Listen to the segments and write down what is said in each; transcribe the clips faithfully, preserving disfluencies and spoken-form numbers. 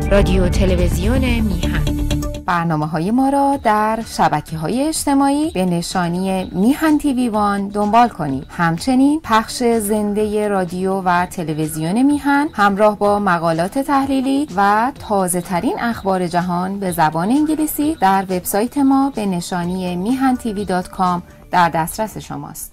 رادیو تلویزیون میهن. برنامه‌های ما را در شبکه‌های اجتماعی به نشانی میهن تیوی وان دنبال کنید. همچنین پخش زنده رادیو و تلویزیون میهن همراه با مقالات تحلیلی و تازه‌ترین اخبار جهان به زبان انگلیسی در وبسایت ما به نشانی میهن تیوی دات کام در دسترس شماست.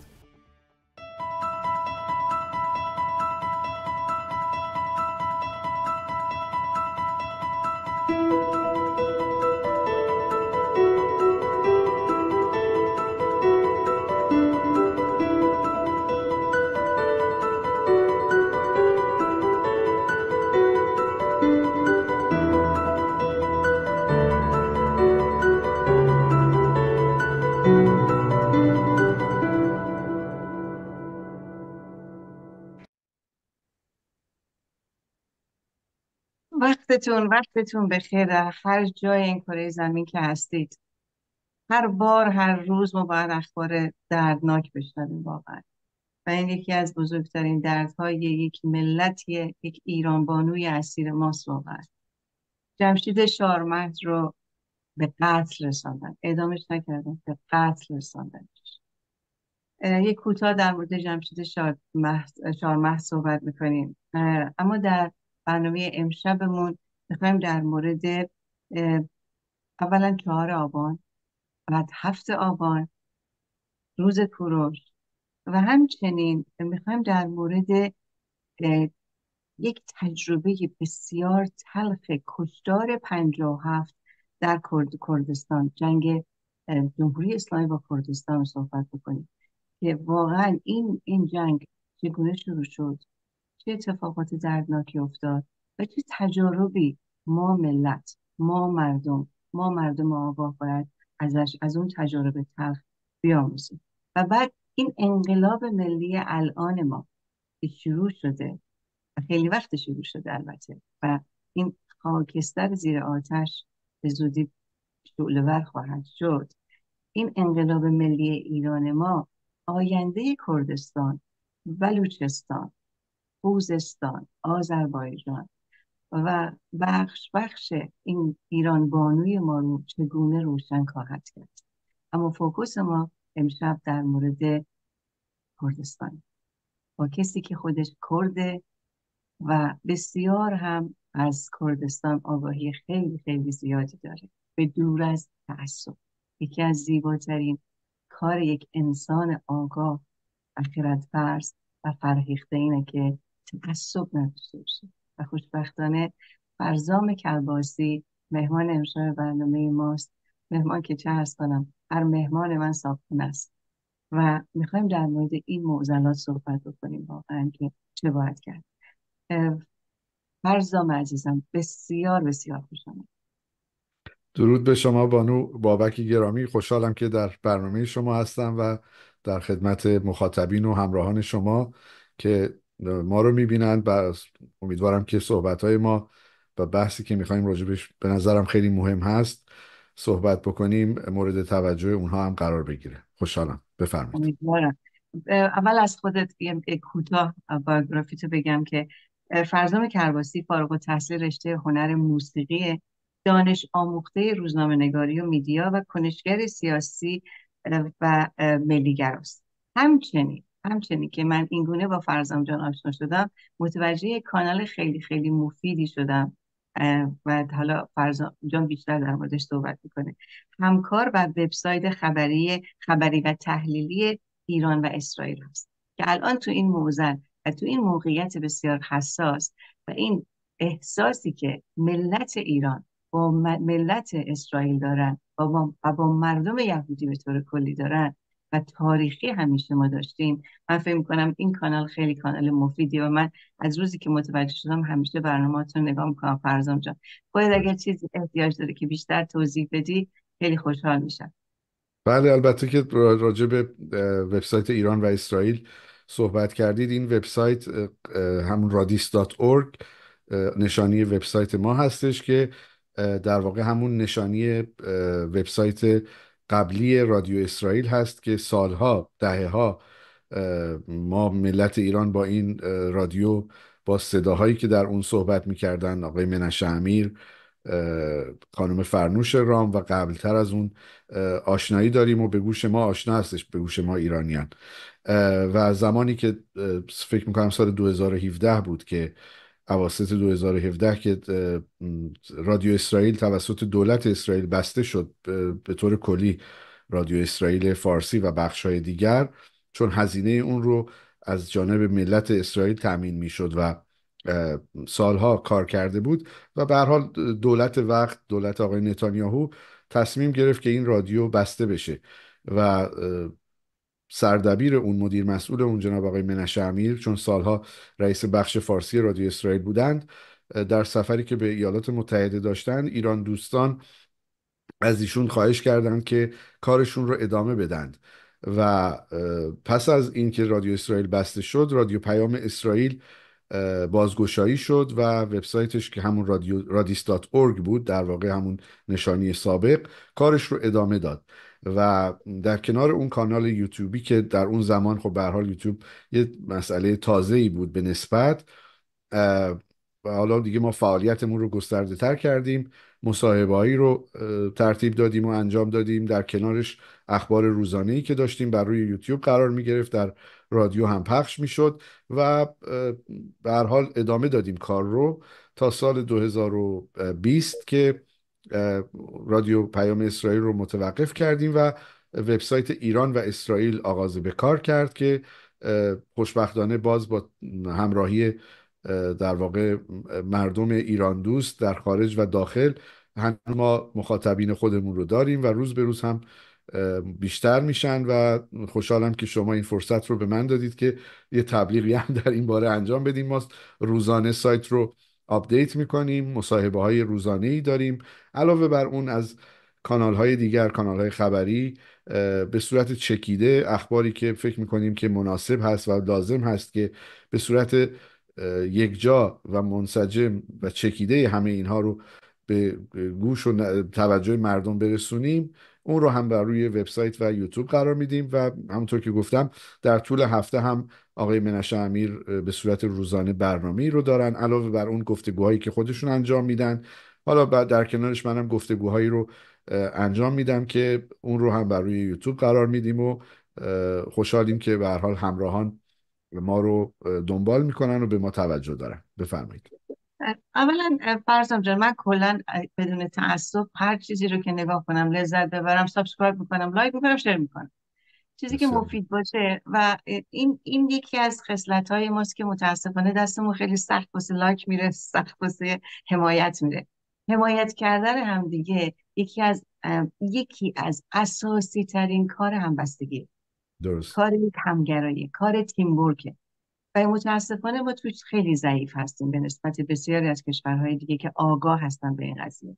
وقتتون وقتتون بخیر در هر جای این کره زمین که هستید. هر بار هر روز ما باید اخبار دردناک بشنویم واقعا، و این یکی از بزرگترین دردهای یک ملتیه، یک ایران بانوی اسیر ماست واقعا. جمشید شارمهد رو به قتل رساندن، اعدامش نکردن، به قتل رساندن. یک کوتاه در مورد جمشید شارمهد شارمهد صحبت میکنیم، اما در برنامه امشبمون میخوایم در مورد اولا چهار آبان، بعد هفت آبان، روز کوروش، و همچنین میخوایم در مورد یک تجربه بسیار تلخ کشتار پنجاه و هفت در کرد کردستان، جنگ جمهوری اسلامی با کردستان صحبت بکنیم که واقعا این این جنگ چگونه شروع شد، چه اتفاقات دردناکی افتاد و چه تجاربی ما ملت، ما مردم ما مردم آگاه باید ازش از اون تجارب تلخ بیاموزیم. و بعد این انقلاب ملی الان ما که شروع شده و خیلی وقت شروع شده البته، و این خاکستر زیر آتش به زودی شعله‌ور خواهد شد. این انقلاب ملی ایران ما آینده کردستان، بلوچستان، خوزستان، آذربایجان و بخش بخش این ایران بانوی ما رو چگونه روشن خواهد کرد. اما فوکوس ما امشب در مورد کردستان، با کسی که خودش کرده و بسیار هم از کردستان آگاهی خیلی خیلی زیادی داره، به دور از تعصب. یکی از زیباترین کار یک انسان آگاه و خردورز و فرهیخته اینه که تعصب نداشته باشه. و خوشبختانه فرزام کرباسی مهمان امشب برنامه ماست. مهمان که چه عرض کنم، هر مهمان من صاحبخونه است و میخوایم در مورد این معضلات صحبت بکنیم واقعا که چه باید کرد. فرزام عزیزم بسیار بسیار خوش آمد. درود به شما بانو بابک گرامی، خوشحالم که در برنامه شما هستم و در خدمت مخاطبین و همراهان شما که ما رو میبینند و امیدوارم که صحبتهای ما و بحثی که میخوایم راجبش به نظرم خیلی مهم هست صحبت بکنیم مورد توجه اونها هم قرار بگیره. خوشحالم، بفرمایید. امیدوارم. اول از خودت یک کوتاه بایوگرافی تو بگم که فرزام کرباسی فارغ التحصیل رشته هنر موسیقی، دانش آموخته روزنامه‌نگاری و میدیا و کنشگر سیاسی و ملی‌گراست. همچنین همچنین که من این گونه با فرزام جان آشنا شدم، متوجه کانال خیلی خیلی مفیدی شدم و حالا فرزام جان بیشتر در موردش صحبت میکنه. همکار و وبسایت خبری خبری و تحلیلی ایران و اسرائیل هست که الان تو این موضوع و تو این موقعیت بسیار حساس و این احساسی که ملت ایران با ملت اسرائیل دارن و با, و با مردم یهودی به طور کلی دارن و تاریخی همیشه ما داشتیم، من فکر می‌کنم این کانال خیلی کانال مفیدیه و من از روزی که متوجه شدم همیشه برنامه‌تون نگاه می‌کنم. فرزام جان خودت اگر چیزی احتیاج داره که بیشتر توضیح بدی خیلی خوشحال میشم. بله، البته که راجع به وبسایت ایران و اسرائیل صحبت کردید. این وبسایت همون رادیس دات اورگ نشانی وبسایت ما هستش که در واقع همون نشانی وبسایت قبلی رادیو اسرائیل هست که سالها دهه ها ما ملت ایران با این رادیو با صداهایی که در اون صحبت میکردن، آقای منشه امیر، خانم فرنوش رام، و قبلتر از اون آشنایی داریم و به گوش ما آشنا هستش، به گوش ما ایرانیان. و زمانی که فکر میکنم سال دو هزار و هفده بود که اواسط دو هزار و هفده که رادیو اسرائیل توسط دولت اسرائیل بسته شد به طور کلی، رادیو اسرائیل فارسی و بخش‌های دیگر، چون هزینه اون رو از جانب ملت اسرائیل تأمین میشد و سالها کار کرده بود و به هر حال دولت وقت، دولت آقای نتانیاهو، تصمیم گرفت که این رادیو بسته بشه و سردبیر اون، مدیر مسئول اون، جناب آقای منشه امیر، چون سالها رئیس بخش فارسی رادیو اسرائیل بودند، در سفری که به ایالات متحده داشتند، ایران دوستان از ایشون خواهش کردند که کارشون رو ادامه بدند و پس از اینکه رادیو اسرائیل بسته شد، رادیو پیام اسرائیل بازگشایی شد و وبسایتش که همون رادیو رادیس دات اورگ بود، در واقع همون نشانی سابق، کارش رو ادامه داد. و در کنار اون کانال یوتیوبی که در اون زمان خب به هر حال یوتیوب یه مسئله تازه‌ای بود به نسبت، و حالا دیگه ما فعالیتمون رو گسترده تر کردیم، مصاحبه‌هایی رو ترتیب دادیم و انجام دادیم، در کنارش اخبار روزانه‌ای که داشتیم بر روی یوتیوب قرار می گرفت، در رادیو هم پخش می شد و به هر حال ادامه دادیم کار رو تا سال دو هزار و بیست که رادیو پیام اسرائیل رو متوقف کردیم و وبسایت ایران و اسرائیل آغاز به کار کرد که خوشبختانه باز با همراهی در واقع مردم ایران دوست در خارج و داخل، هم ما مخاطبین خودمون رو داریم و روز به روز هم بیشتر میشن و خوشحالم که شما این فرصت رو به من دادید که یه تبلیغی هم در این باره انجام بدیم. ما روزانه سایت رو آپدیت میکنیم، مصاحبه های روزانه ای داریم، علاوه بر اون از کانال های دیگر، کانال های خبری، به صورت چکیده اخباری که فکر میکنیم که مناسب هست و لازم هست که به صورت یک جا و منسجم و چکیده همه اینها رو به گوش و توجه مردم برسونیم، اون رو هم بر روی وبسایت و یوتیوب قرار میدیم و همونطور که گفتم در طول هفته هم آقای منشه امیر به صورت روزانه برنامه‌ای رو دارن، علاوه بر اون گفتگوهایی که خودشون انجام میدن. حالا بعد در کنارش منم گفتگوهایی رو انجام میدم که اون رو هم بر روی یوتیوب قرار میدیم و خوشحالیم که به هر حال همراهان ما رو دنبال میکنن و به ما توجه دارن. بفرمایید. اولا فرزام جان، من کلا بدون تعصب هر چیزی رو که نگاه کنم لذت ببرم، سابسکرایب میکنم، لایک میکنم، شیر میکنم، چیزی که بسیار. مفید باشه. و این این یکی از خصلت‌های ماست که متاسفانه دستمون خیلی سخت واسه لایک میره، سخت واسه حمایت میره. حمایت کردن همدیگه یکی از یکی از اساسی ترین کار همبستگی، درست. کار یک همگرایی، کار تیم ورکه. و متاسفانه ما توش خیلی ضعیف هستیم به نسبت بسیاری از کشورهای دیگه که آگاه هستن به این قضیه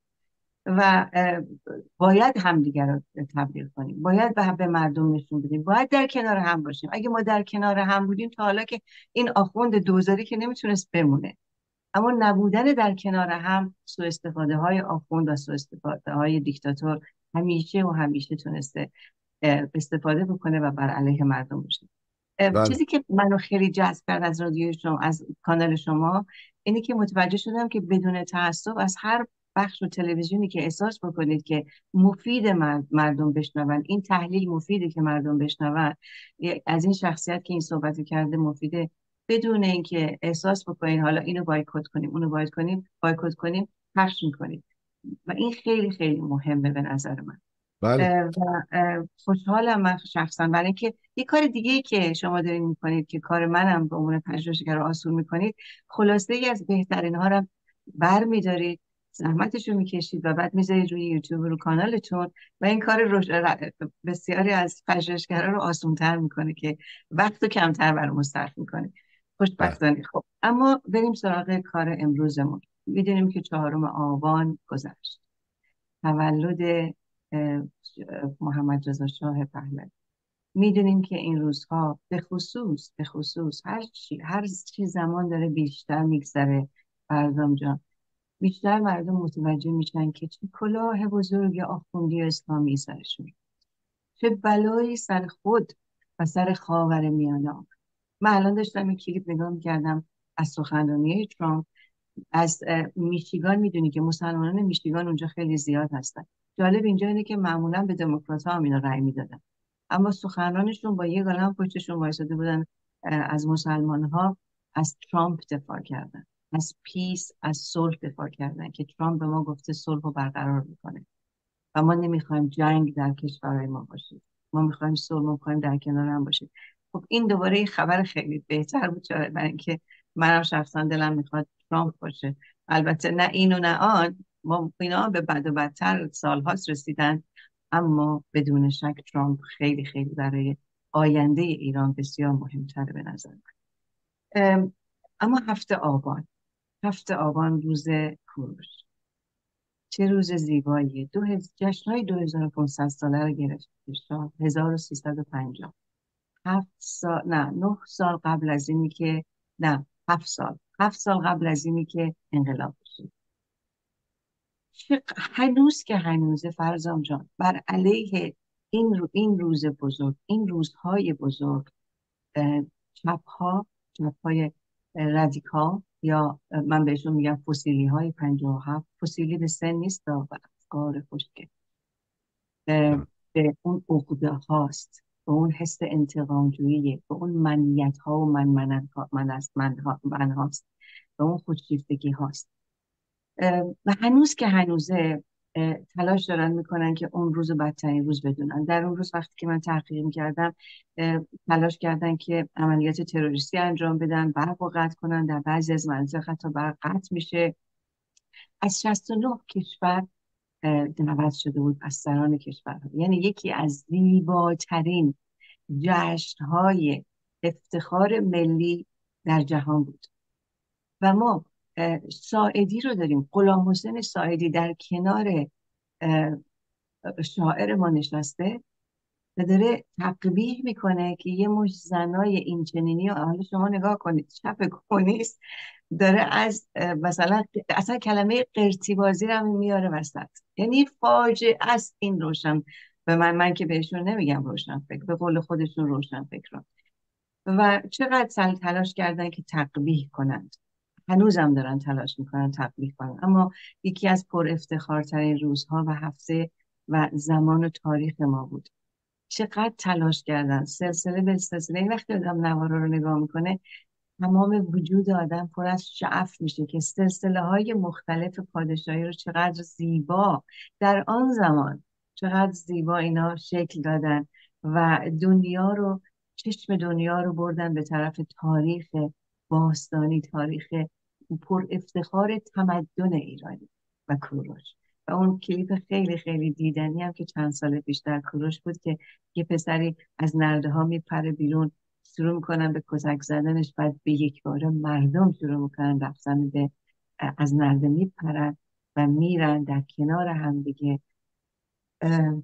و باید همدیگر رو تبلیغ کنیم، باید به به مردم نشون بدیم، باید در کنار هم باشیم. اگه ما در کنار هم بودیم تا حالا که این آخوند دوزاری که نمیتونست بمونه، اما نبودن در کنار هم، سوء استفاده های آخوند و سوء استفاده های دیکتاتور همیشه و همیشه تونسته استفاده بکنه و بر علیه مردم باشه. بله. چیزی که منو خیلی جذب کرد از رادیو شما، از کانال شما، اینی که متوجه شدم که بدون تعصب از هر بخش و تلویزیونی که احساس بکنید که مفید مردم بشنون، این تحلیل مفیده که مردم بشنون، از این شخصیت که این صحبت کرده مفیده، بدون اینکه احساس بکنید حالا اینو بایکوت کنیم اونو بایکوت کنیم بایکوت کنیم پخش میکنید. و این خیلی خیلی مهمه به نظر من. بله. و خوشحالم من شخصا برای اینکه یه کار دیگه ای که شما دارین میکنید که کار منم به عنوان پژوهشگر رو آسون میکنید، خلاصه ای از بهترین ها رو بر میدارید، زحمتش رو میکشید و بعد میذارید روی یوتیوب رو کانالتون و این کار رو بسیاری از پژوهشگرا رو آسون تر میکنه که وقت رو کمتر برامون صرف میکنه. بله. خوشبختانه. خب اما بریم سراغ کار امروزمون. میدونیم که چهارم آبان گذشت، تولد محمد رضا شاه پهلوی. میدونیم که این روزها به خصوص به خصوص هر چی هر چی زمان داره بیشتر میگذره فرزام جان، بیشتر مردم متوجه میشن که چه کلاه بزرگ آخوندی اسلامی سرشون، چه بلایی سر خود و سر خاور میانه. من الان داشتم این کلیپ نگاه میکردم، از سخنرانی ترامپ. از میشیگان میدونی که مسلمانان میشیگان اونجا خیلی زیاد هستن. جالب اینجا اینه که معمولا به دموکرات ها هم اینا رأی میدادن، اما سخنرانشون با یه قلم پشتشون وایساده بودن. از مسلمان ها از ترامپ دفاع کردن، از پیس، از صلح دفاع کردن که ترامپ به ما گفته صلح رو برقرار میکنه و ما نمیخوایم جنگ در کشورهای ما باشه، ما میخوایم صلح، ما میخوایم در کنار هم باشیم. خب این دوباره یه خبر خیلی بهتر بود، چرا؟ برای اینکه منم شخصا دلم میخواد ترامپ باشه. البته نه این و نه آن، ما اینا به بد و بدتر سالهاست رسیدن، اما بدون شک ترامپ خیلی خیلی برای آینده ایران بسیار مهمتره به نظر من. ام، اما هفته آبان، هفته آبان روز کوروش، چه روز زیبایی. دو هز... جشنهای دو هزار و پانصد ساله رو گرفت شاه. هزار و سیصد و پنجاه، هفت سال، نه نه سال قبل از اینی که، نه هفت سال هفت سال قبل از اینی که انقلاب شد. چه- هنوز که هنوزه فرزام جان، بر علیه این رو این روز بزرگ، این روزهای بزرگ، چپ ها، چپ های رادیکال، یا اه، من بهشون میگم فسیلی های پنجاه و هفت، فسیلی به سن نیست و افکار خشک، اه، به اون عقده هاست، به اون حس انتقامجویی، به اون منیت ها و من من من است من, ها من هاست، به اون خودشیفتگی هاست. اه، و هنوز که هنوزه اه، تلاش دارن میکنن که اون روز بدترین روز بدونن. در اون روز وقتی که من تحقیق میکردم، تلاش کردن که عملیات تروریستی انجام بدن، برق رو قطع کنن، در بعضی از مناطق حتی برق قطع میشه. از شصت و نه کشور اه، دعوت شده بود از سران کشورها، یعنی یکی از زیباترین جشنهای افتخار ملی در جهان بود. و ما اه، ساعدی رو داریم، غلام حسین ساعدی در کنار اه، شاعر ما نشسته و داره تقبیح میکنه که یه مش زنای این چنینی، و حالا شما نگاه کنید چپ کمونیست داره از اه، مثلا اصلا کلمه قرتی بازی رو هم میاره وسط. یعنی فاجعه است این روشن، به من من که بهشون نمیگم روشن فکر، به قول خودشون روشن فکران. و چقدر سل تلاش کردن که تقبیح کنند، هنوزم دارن تلاش میکنن تقبیح کنن. اما یکی از پر افتخارترین روزها و هفته و زمان و تاریخ ما بود. چقدر تلاش کردن، سلسله به سلسله. این وقتی آدم نوارا رو نگاه میکنه، تمام وجود آدم پر از شعف میشه که سلسله های مختلف پادشاهی رو چقدر زیبا در آن زمان، چقدر زیبا اینا شکل دادن و دنیا رو، چشم دنیا رو بردن به طرف تاریخ باستانی، تاریخ پر افتخار تمدن ایرانی و کوروش. و اون کلیپ خیلی خیلی دیدنی هم که چند سال پیش در کوروش بود که یه پسری از نرده ها میپره بیرون، شروع میکنن به کتک زدنش، بعد به یک باره مردم شروع میکنن رفتن به از نرده میپرن و میرن در کنار هم دیگه. اه،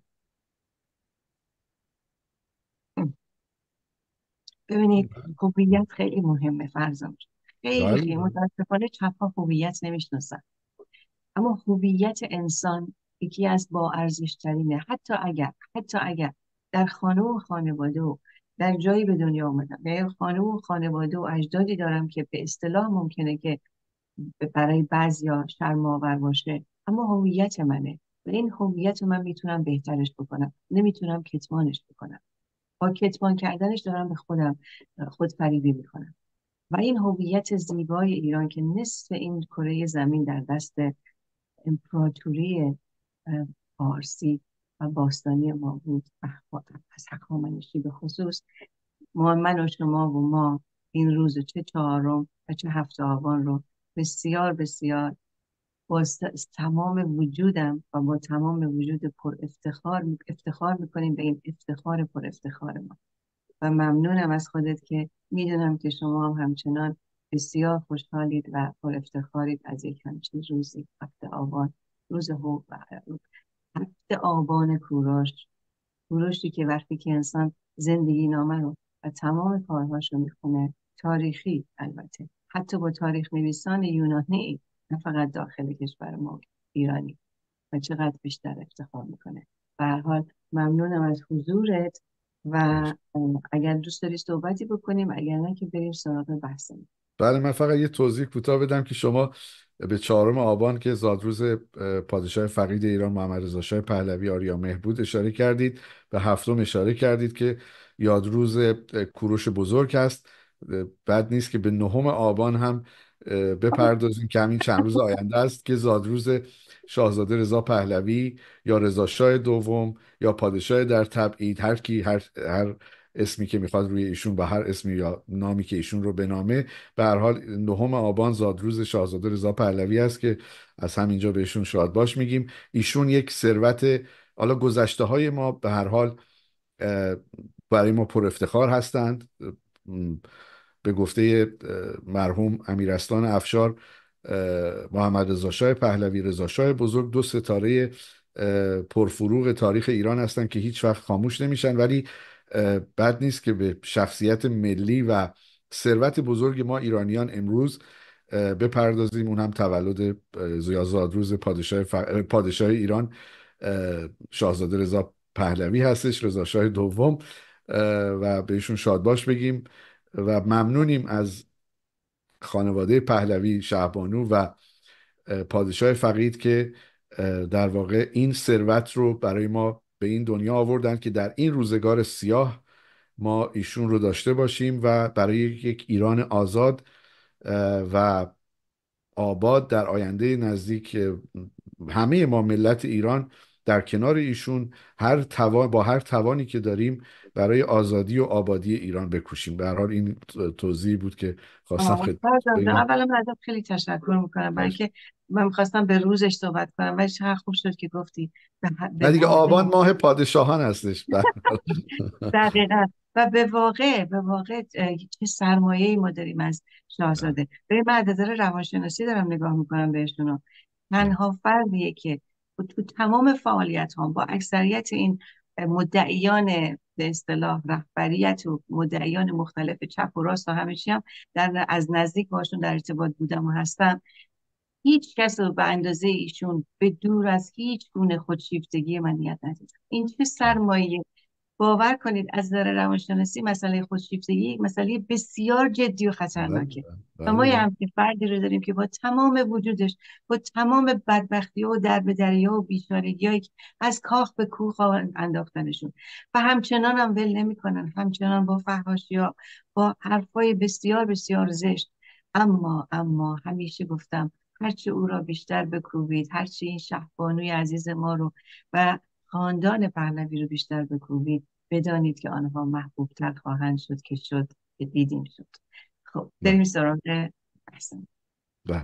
ببینید هویت خیلی مهمه فرزام جان. خیلی خیلی بله. متاسفانه چپ ها هویت نمیشناسن، اما هویت انسان یکی از با ارزش ترینه. حتی اگر حتی اگر در خانه و خانواده و در جایی به دنیا آمدم، در خانه و خانواده و اجدادی دارم که به اصطلاح ممکنه که برای بعضیا شرم‌آور باشه، اما هویت منه و این هویت رو من میتونم بهترش بکنم، نمیتونم کتمانش بکنم. با کتمان کردنش دارم به خودم خودفریبی میکنم. و این هویت زیبای ایران که نصف این کره زمین در دست امپراتوری اه، فارسی و باستانی ما بود، از هخامنشی به خصوص، ما من و شما و ما این روز چه چهارم و چه هفته آبان رو بسیار بسیار با س- تمام وجودم و با تمام وجود پر افتخار افتخار میکنیم به این افتخار پر افتخار ما. و ممنونم از خودت که میدونم که شما هم همچنان بسیار خوشحالید و پر افتخارید از یک همچین روزی، هفته آبان، روز هو و هفته آبان کوروش. کوروشی که وقتی که انسان زندگی نامه رو و تمام کارهاش رو میخونه، تاریخی البته، حتی با تاریخ نویسان یونانی، نه فقط داخل کشور ما ایرانی، و چقدر بیشتر افتخار میکنه. به هر حال ممنونم از حضورت و اه، اگر دوست داری صحبتی بکنیم، اگر نه که بریم سراغ بحثمون. بله، من فقط یه توضیح کوتاه بدم که شما به چهارم آبان که زادروز اه، پادشاه فقید ایران محمد رضا شاه پهلوی آریا مهربود اشاره کردید، به هفتم اشاره کردید که یادروز اه، کوروش بزرگ است. اه، بد نیست که به نهم آبان هم اه، بپردازیم که همین چند روز آینده است که زادروز شاهزاده رضا پهلوی یا رضا شاه دوم یا پادشاه در تبعید، هر کی هر هر اسمی که میخواد روی ایشون و هر اسمی یا نامی که ایشون رو بنامه، به هر حال نهم آبان زادروز شاهزاده رضا پهلوی است که از همینجا بهشون شاد باش میگیم. ایشون یک ثروت، حالا گذشته های ما به هر حال اه، برای ما پر افتخار هستند. م، به گفته اه، مرحوم امیرستان افشار، اه، محمد رضا شاه پهلوی، رضا شاه بزرگ دو ستاره اه، پرفروغ تاریخ ایران هستند که هیچ وقت خاموش نمیشن. ولی اه، بد نیست که به شخصیت ملی و ثروت بزرگ ما ایرانیان امروز اه، بپردازیم. اون هم تولد اه، زیا زادروز پادشاه, ف... پادشاه ایران اه، شاهزاده رضا پهلوی هستش، رضا شاه دوم، اه، و بهشون شادباش بگیم و ممنونیم از خانواده پهلوی شهبانو و اه، پادشاه فقید که اه، در واقع این ثروت رو برای ما به این دنیا آوردن که در این روزگار سیاه ما ایشون رو داشته باشیم و برای یک ایران آزاد اه، و آباد در آینده نزدیک اه، همه ما ملت ایران در کنار ایشون هر توان با هر توانی که داریم برای آزادی و آبادی ایران بکوشیم. به هر حال این توضیحی بود که خواستم آه، خدمت سرکار جان، بگم. اولا من ازت خیلی تشکر میکنم، برای اینکه من میخواستم به روزش صحبت کنم ولی چقدر خوب شد که گفتی به, به نه دیگه، واقع. آبان ماه پادشاهان هستش. به هر حال. دقیقا. و به واقع به واقع اه، چه سرمایه‌ای ما داریم از بله، شاهزاده. به من از نظر روانشناسی دارم نگاه میکنم بهشون. بله، تنها فردیه که تو تمام فعالیت هم با اکثریت این مدعیان به اصطلاح رهبریت و مدعیان مختلف چپ و راست و همه چی هم در از نزدیک باشون در ارتباط بودم و هستم، هیچ کس رو به اندازه ایشون به دور از هیچ گونه خودشیفتگی من نیت ندیدم. این چه بله، سرمایه. باور کنید از نظر روانشناسی مسئله خودشیفتگی یک مسئله بسیار جدی و بله، خطرناکه. و ما بله، یه بله. همچین فردی رو داریم که با تمام وجودش، با تمام بدبختی و دربدری ها و بیچارگی هایی که از کاخ به کوه خواهند انداختنشون و همچنان هم ول نمیکنن، همچنان با فحاشی ها، با حرفای بسیار بسیار زشت. اما اما همیشه گفتم هرچه او را بیشتر بکوبید، هرچه این شهبانوی عزیز ما رو و خاندان پهلوی رو بیشتر بکوبید، بدانید که آنها محبوب تر خواهند شد که شد که دیدیم شد. خب بله، بریم سراغ بحث. بله.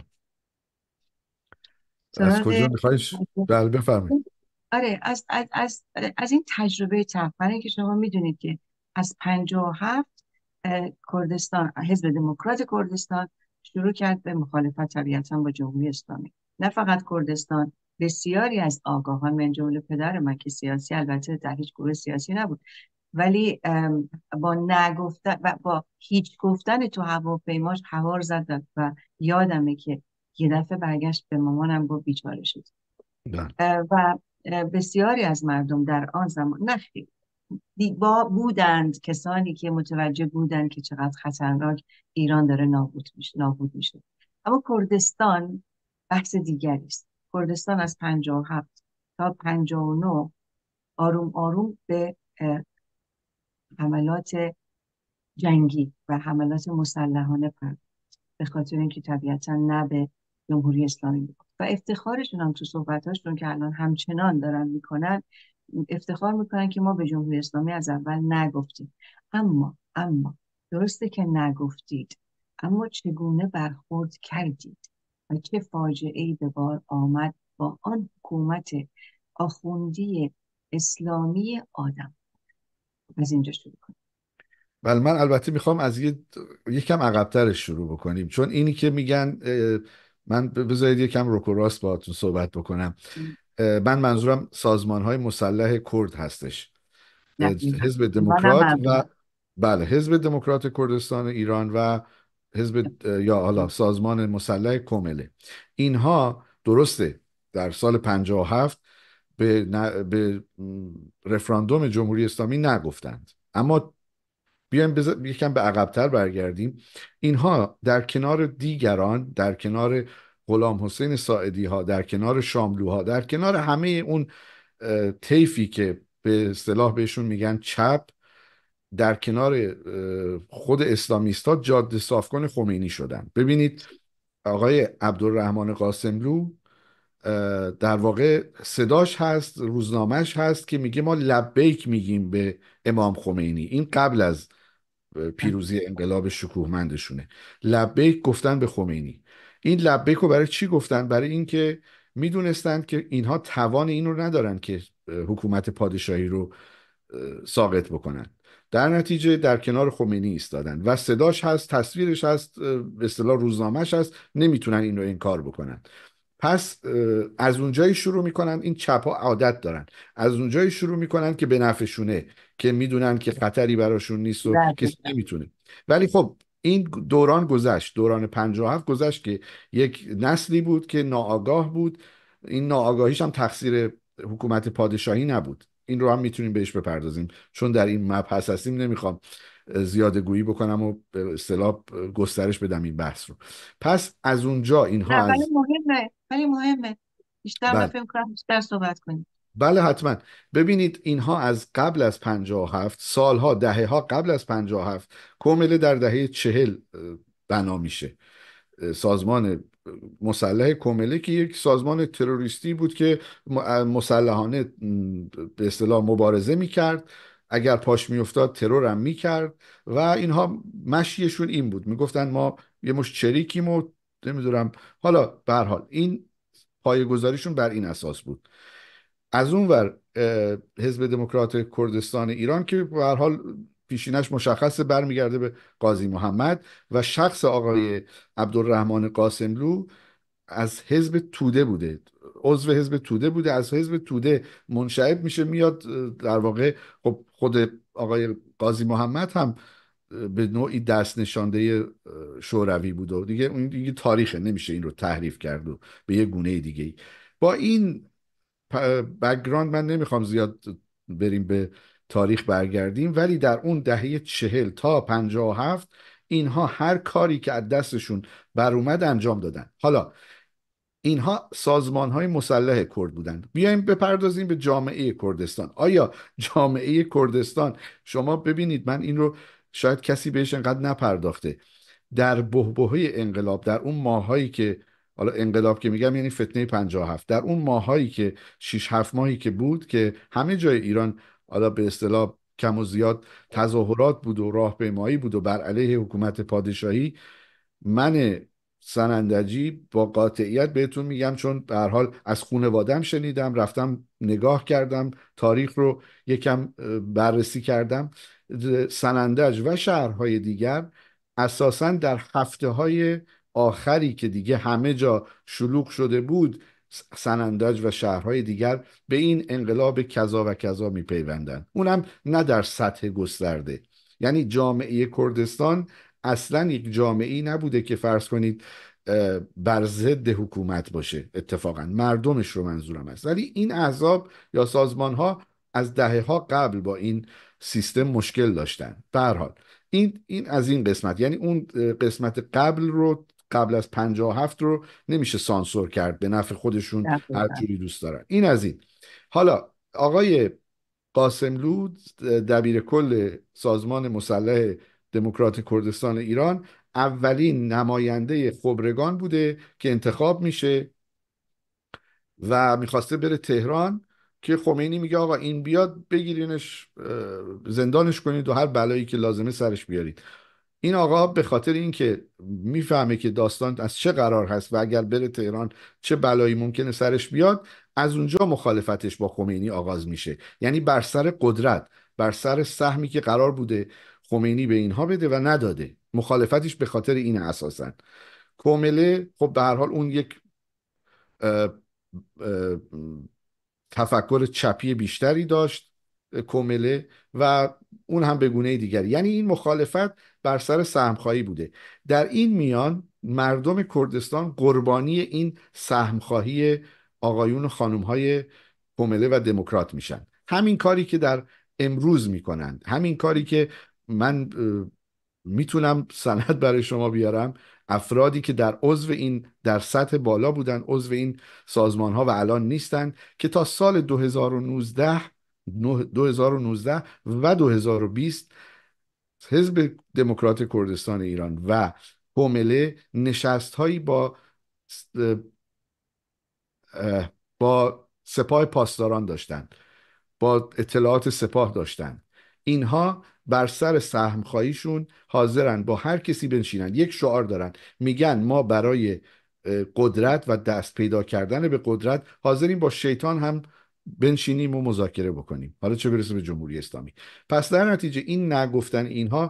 از سراغ کجا میخوایش؟ بله، بفرمایید. آره از از از از این تجربه تلخ، برای اینکه شما میدونید که از پنجاه و هفت اه، کردستان، حزب دموکرات کردستان شروع کرد به مخالفت طبیعتا با جمهوری اسلامی. نه فقط کردستان، بسیاری از آگاهان من جمله پدر من که سیاسی البته در هیچ گروه سیاسی نبود، ولی ام، با نگفتن و با هیچ گفتن تو هواپیماش هوار زد و یادمه که یه دفعه برگشت به مامانم گفت بیچاره شد. بله، اه، و اه، بسیاری از مردم در آن زمان نه خیلی، دیگبا بودند کسانی که متوجه بودند که چقدر خطرناک ایران داره نابود میشه نابود میشه. اما کردستان بحث دیگری است. کردستان از پنجاه و هفت تا پنجاه و نه آروم آروم به اه، حملات جنگی و حملات مسلحانه پرداخت، به خاطر اینکه طبیعتا نه به جمهوری اسلامی بود و افتخارشون هم تو صحبتاشون که الان همچنان دارن میکنن، افتخار میکنن که ما به جمهوری اسلامی از اول نگفتیم. اما اما درسته که نگفتید، اما چگونه برخورد کردید و چه فاجعه ای به بار آمد با آن حکومت آخوندی اسلامی آدم. از اینجا شروع کنیم. بله. من البته میخوام از یه یکم عقبترش شروع بکنیم، چون اینی که میگن اه، من ب- بذارید یکم روک و راست باهاتون صحبت بکنم. اه، من منظورم سازمان های مسلح کرد هستش. اه، دقیقا. حزب منم دموکرات ممنون. و بله، حزب دموکرات کردستان ایران و حزب اه، یا حالا سازمان مسلح کمله. اینها درسته در سال پنجاه و هفت به, ن- به م، رفراندوم جمهوری اسلامی نگفتند، اما بیایم بز... یکم به عقبتر برگردیم. اینها در کنار دیگران، در کنار غلام حسین ساعدی ها، در کنار شاملوها، در کنار همه اون اه، طیفی که به اصطلاح بهشون میگن چپ، در کنار اه، خود اسلامیست ها جاده صافکن خمینی شدن. ببینید آقای عبدالرحمن قاسملو اه، در واقع صداش هست، روزنامهش هست که میگه ما لبیک میگیم به امام خمینی. این قبل از پیروزی انقلاب شکوهمندشونه. لبیک گفتن به خمینی. این لبیک رو برای چی گفتن؟ برای اینکه میدونستند که اینها توان این رو ندارن که حکومت پادشاهی رو ساقط بکنن. در نتیجه در کنار خمینی ایستادن و صداش هست، تصویرش هست، به اصطلاح روزنامهش هست، نمیتونن این رو انکار بکنن. پس از اونجایی شروع میکنن، این چپ ها عادت دارن، از اونجایی شروع میکنن که به نفعشونه، که میدونن که خطری براشون نیست و کسی دقیقا. نمیتونه. ولی خب این دوران گذشت، دوران پنجاه و هفت گذشت که یک نسلی بود که ناآگاه بود. این ناآگاهیش هم تقصیر حکومت پادشاهی نبود. این رو هم میتونیم بهش بپردازیم، چون در این مبحث هستیم نمیخوام زیاده گویی بکنم و به اصطلاح گسترش بدم این بحث رو. پس از اونجا اینها نه ولی از مهمه، ولی مهمه بیشتر من بله فکر کنم بیشتر صحبت کنیم. بله حتما. ببینید اینها از قبل از پنجاه و هفت، سالها، دهه ها قبل از پنجاه و هفت، کومله در دهه چهل اه، بنا میشه. سازمان مسلح کومله که یک سازمان تروریستی بود که م- مسلحانه م، به اصطلاح مبارزه میکرد، اگر پاش میافتاد ترور هم میکرد و اینها مشیشون این بود، میگفتن ما یه مش چریکیم و نمیدونم. حالا به هر حال این پایه‌گذاریشون بر این اساس بود. از اون ور اه، حزب دموکرات کردستان ایران که به هر حال پیشینش مشخصه، برمیگرده به قاضی محمد و شخص آقای عبدالرحمن قاسملو از حزب توده بوده، عضو حزب توده بوده، از حزب توده منشعب میشه میاد. اه، در واقع خب خود آقای قاضی محمد هم اه، به نوعی دست نشانده اه، شوروی بود و دیگه اون دیگه تاریخه، نمیشه این رو تحریف کرد و به یه گونه دیگه ای. با این بکگراند من نمیخوام زیاد بریم به تاریخ برگردیم، ولی در اون دهه چهل تا پنجاه و هفت اینها هر کاری که از دستشون بر اومد انجام دادن. حالا اینها سازمان های مسلح کرد بودند. بیایم بپردازیم به جامعه کردستان. آیا جامعه کردستان، شما ببینید، من این رو شاید کسی بهش انقدر نپرداخته، در بحبوحه انقلاب، در اون ماهایی که، حالا انقلاب که میگم یعنی فتنه پنجاه و هفت، در اون ماهایی که شش هفت ماهی که بود که همه جای ایران حالا به اصطلاح کم و زیاد تظاهرات بود و راهپیمایی بود و بر علیه حکومت پادشاهی، من سنندجی با قاطعیت بهتون میگم، چون به هر حال از خانواده‌ام شنیدم، رفتم نگاه کردم، تاریخ رو یکم اه، بررسی کردم، سنندج و شهرهای دیگر اساساً در هفته های آخری که دیگه همه جا شلوغ شده بود، سنندج و شهرهای دیگر به این انقلاب کذا و کذا میپیوندن، اونم نه در سطح گسترده. یعنی جامعه کردستان اصلا یک جامعه‌ای نبوده که فرض کنید اه، بر ضد حکومت باشه، اتفاقا مردمش رو منظورم است. ولی این احزاب یا سازمان ها از دهه ها قبل با این سیستم مشکل داشتن. به هر حال این این از این قسمت، یعنی اون اه، قسمت قبل رو، قبل از پنجاه و هفت رو نمیشه سانسور کرد، به نفع خودشون هر دقیقا. جوری دوست دارن. این از این. حالا آقای قاسملو دبیر کل سازمان مسلح دموکرات کردستان ایران اولین نماینده خبرگان بوده که انتخاب میشه و میخواسته بره تهران، که خمینی میگه آقا این بیاد بگیرینش اه، زندانش کنید و هر بلایی که لازمه سرش بیارید. این آقا به خاطر اینکه میفهمه که داستان از چه قرار هست و اگر بره تهران چه بلایی ممکنه سرش بیاد، از اونجا مخالفتش با خمینی آغاز میشه. یعنی بر سر قدرت، بر سر سهمی که قرار بوده خمینی به اینها بده و نداده، مخالفتش به خاطر این اساسا. کومله خب به هر حال اون یک اه، اه، تفکر چپی بیشتری داشت، کومله، و اون هم به گونه دیگری. یعنی این مخالفت بر سر سهمخواهی بوده. در این میان مردم کردستان قربانی این سهمخواهی آقایون و خانومهای کومله و دموکرات میشن. همین کاری که در امروز میکنند، همین کاری که من میتونم سند برای شما بیارم، افرادی که در عضو این در سطح بالا بودن، عضو این سازمان ها و الان نیستن، که تا سال دو هزار و نوزده دو هزار و نوزده و دو هزار و بیست حزب دموکرات کردستان ایران و کومله نشست هایی با با سپاه پاسداران داشتن، با اطلاعات سپاه داشتن. اینها بر سر سهم خواهیشون حاضرن با هر کسی بنشینن. یک شعار دارن، میگن ما برای قدرت و دست پیدا کردن به قدرت حاضرین با شیطان هم بنشینیم و مذاکره بکنیم، حالا چه برسه به جمهوری اسلامی. پس در نتیجه این نگفتن اینها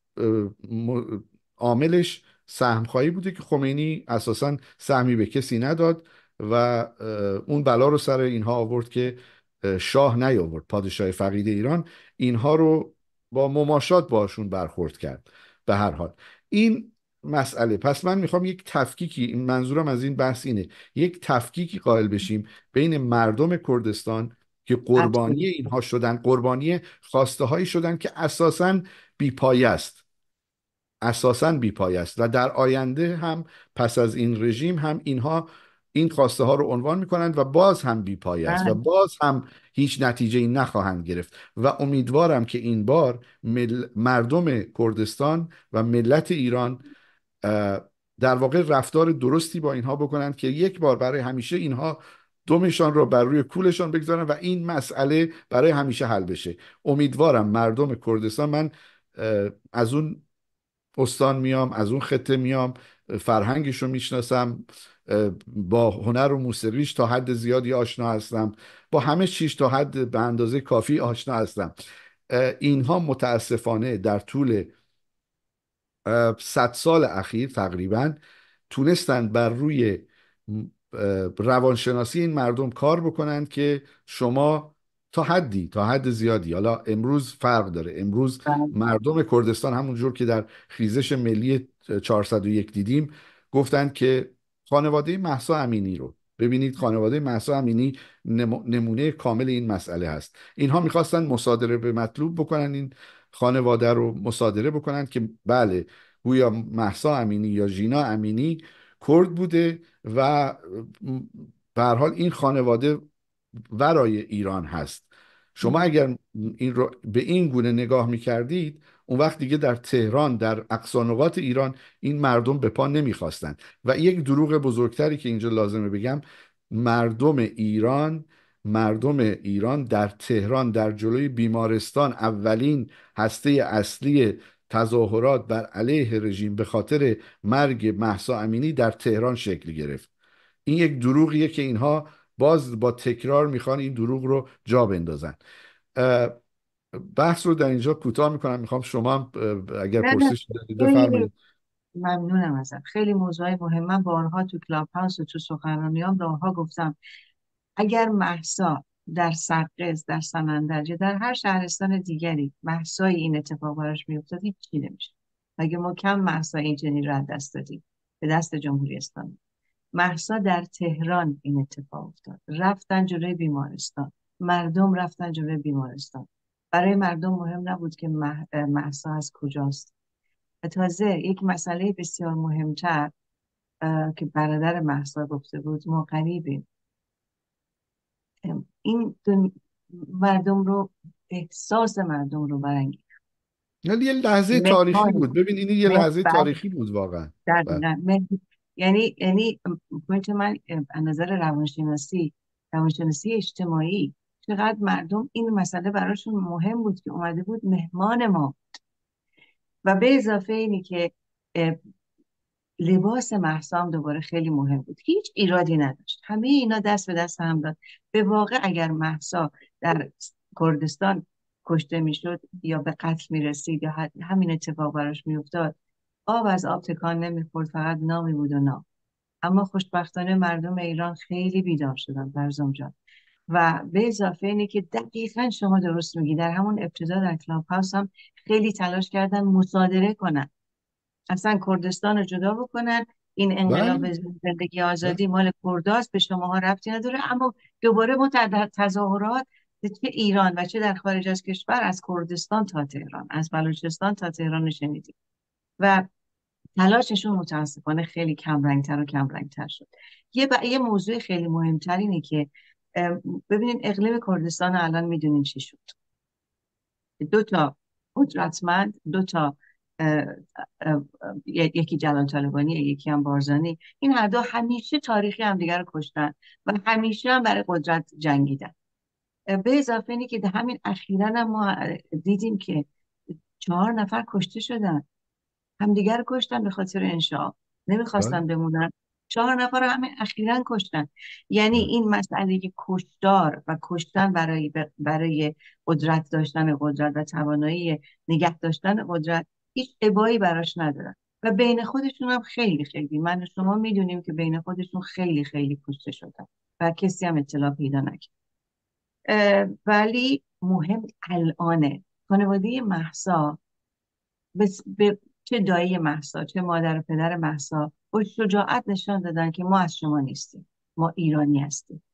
عاملش سهم خواهی بوده که خمینی اساساً سهمی به کسی نداد و اون بلا رو سر اینها آورد که شاه نیاورد، پادشاه فقید ایران اینها رو با مماشات باشون برخورد کرد. به هر حال این مسئله، پس من میخوام یک تفکیکی، این منظورم از این بحث اینه، یک تفکیکی قائل بشیم بین مردم کردستان که قربانی اینها شدن، قربانی خواسته هایی شدن که اساساً بی‌پایه است، اساساً بی‌پایه است و در آینده هم پس از این رژیم هم اینها این خواسته ها رو عنوان میکنند و باز هم بی‌پایه است و باز هم هیچ نتیجه‌ای نخواهند گرفت. و امیدوارم که این بار مل... مردم کردستان و ملت ایران در واقع رفتار درستی با اینها بکنند که یک بار برای همیشه اینها دمشان رو بر روی کولشان بگذارن و این مسئله برای همیشه حل بشه. امیدوارم مردم کردستان، من از اون استان میام، از اون خطه میام، فرهنگش رو میشناسم، با هنر و موسیقیش تا حد زیادی آشنا هستم، با همه چیز تا حد به اندازه کافی آشنا هستم. اینها متاسفانه در طول صد سال اخیر تقریبا تونستند بر روی روانشناسی این مردم کار بکنند که شما تا حدی تا حد زیادی، حالا امروز فرق داره، امروز مردم کردستان همونجور که در خیزش ملی چهارصد و یک دیدیم گفتند که خانواده مهسا امینی رو ببینید، خانواده مهسا امینی نمونه کامل این مسئله هست. اینها میخواستن مصادره به مطلوب بکنن، این خانواده رو مصادره بکنن که بله گویا مهسا امینی یا ژینا امینی کرد بوده و به هر حال این خانواده ورای ایران هست. شما اگر این رو به این گونه نگاه میکردید، اون وقت دیگه در تهران، در اقصا نقاط ایران این مردم به پا نمیخواستند. و یک دروغ بزرگتری که اینجا لازمه بگم، مردم ایران مردم ایران در تهران در جلوی بیمارستان اولین هسته اصلی تظاهرات بر علیه رژیم به خاطر مرگ مهسا امینی در تهران شکل گرفت. این یک دروغیه که اینها باز با تکرار میخوان این دروغ رو جا بندازن. بحث رو در اینجا کوتاه میکنم. میخوام شما اگر پرسش دارید بفرمایید. ممنونم ازت. خیلی موضوع مهم. من بارها تو کلاب هاوس و تو سخنرانیام راهها گفتم اگر مهسا در سقز، در سمندر یا در هر شهرستان دیگری مهسای این اتفاق براش میافتاد هیچ چی نمیشه. اگه ما کم مهسا اینجنی رو دست دادیم به دست جمهوری اسلامی. مهسا در تهران این اتفاق افتاد، رفتن جلوی بیمارستان، مردم رفتن جلوی بیمارستان. برای مردم مهم نبود که مهسا از کجاست. تازه یک مسئله بسیار مهمتر که برادر مهسا گفته بود، ما غریبیم. این مردم رو، احساس مردم رو برانگیخت. یه لحظه تاریخی بود. ببین این یه لحظه تاریخی بود واقعا. یعنی یعنی پوینت من از نظر روانشناسی روانشناسی اجتماعی چقدر مردم این مسئله براشون مهم بود که اومده بود مهمان ما. و به اضافه اینی که لباس مهسا هم دوباره خیلی مهم بود، هیچ ایرادی نداشت، همه اینا دست به دست هم داد. به واقع اگر مهسا در کردستان کشته میشد یا به قتل میرسید یا همین اتفاق براش میافتاد، آب از آب تکان نمیخورد، فقط نامی بود و نام. اما خوشبختانه مردم ایران خیلی بیدار شدن برزم جان. و به اضافه اینه که دقیقاً شما درست میگی، در همون ابتدا در کلاب هاوس هم خیلی تلاش کردن مصادره کنن، اصلا کردستان رو جدا بکنن، این انقلاب زندگی آزادی مال کرداست، به شماها ربطی نداره. اما دوباره ما در تظاهرات چه ایران و چه در خارج از کشور، از کردستان تا تهران، از بلوچستان تا تهران شنیدیم و تلاششون متاسفانه خیلی کمرنگتر و کمرنگتر شد. یه, ب... یه موضوع خیلی مهمتر اینه که ببینید اقلیم کردستان الان میدونین چی شد. دو تا قدرتمند، دو تا اه، اه، یکی جلال طالبانی، یکی هم بارزانی، این هر دو همیشه تاریخی همدیگر رو کشتن و همیشه هم برای قدرت جنگیدن. به اضافه اینی که در همین اخیراً هم ما دیدیم که چهار نفر کشته شدن، همدیگر رو کشتن به خاطر انشاء، بله. نمیخواستن بمونن. چهار نفر رو همین اخیراً کشتن. یعنی بله. این مسئله کشتار و کشتن برای برای قدرت داشتن قدرت و توانایی نگه داشتن قدرت هیچ ابایی براش ندارن و بین خودشون هم خیلی خیلی من و شما میدونیم که بین خودشون خیلی خیلی کشته شدن و کسی هم اطلاع پیدا نکرد. اه، ولی مهم الانه خانواده مهسا، بس- به چه دایی مهسا چه مادر و پدر مهسا با شجاعت نشان دادن که ما از شما نیستیم، ما ایرانی هستیم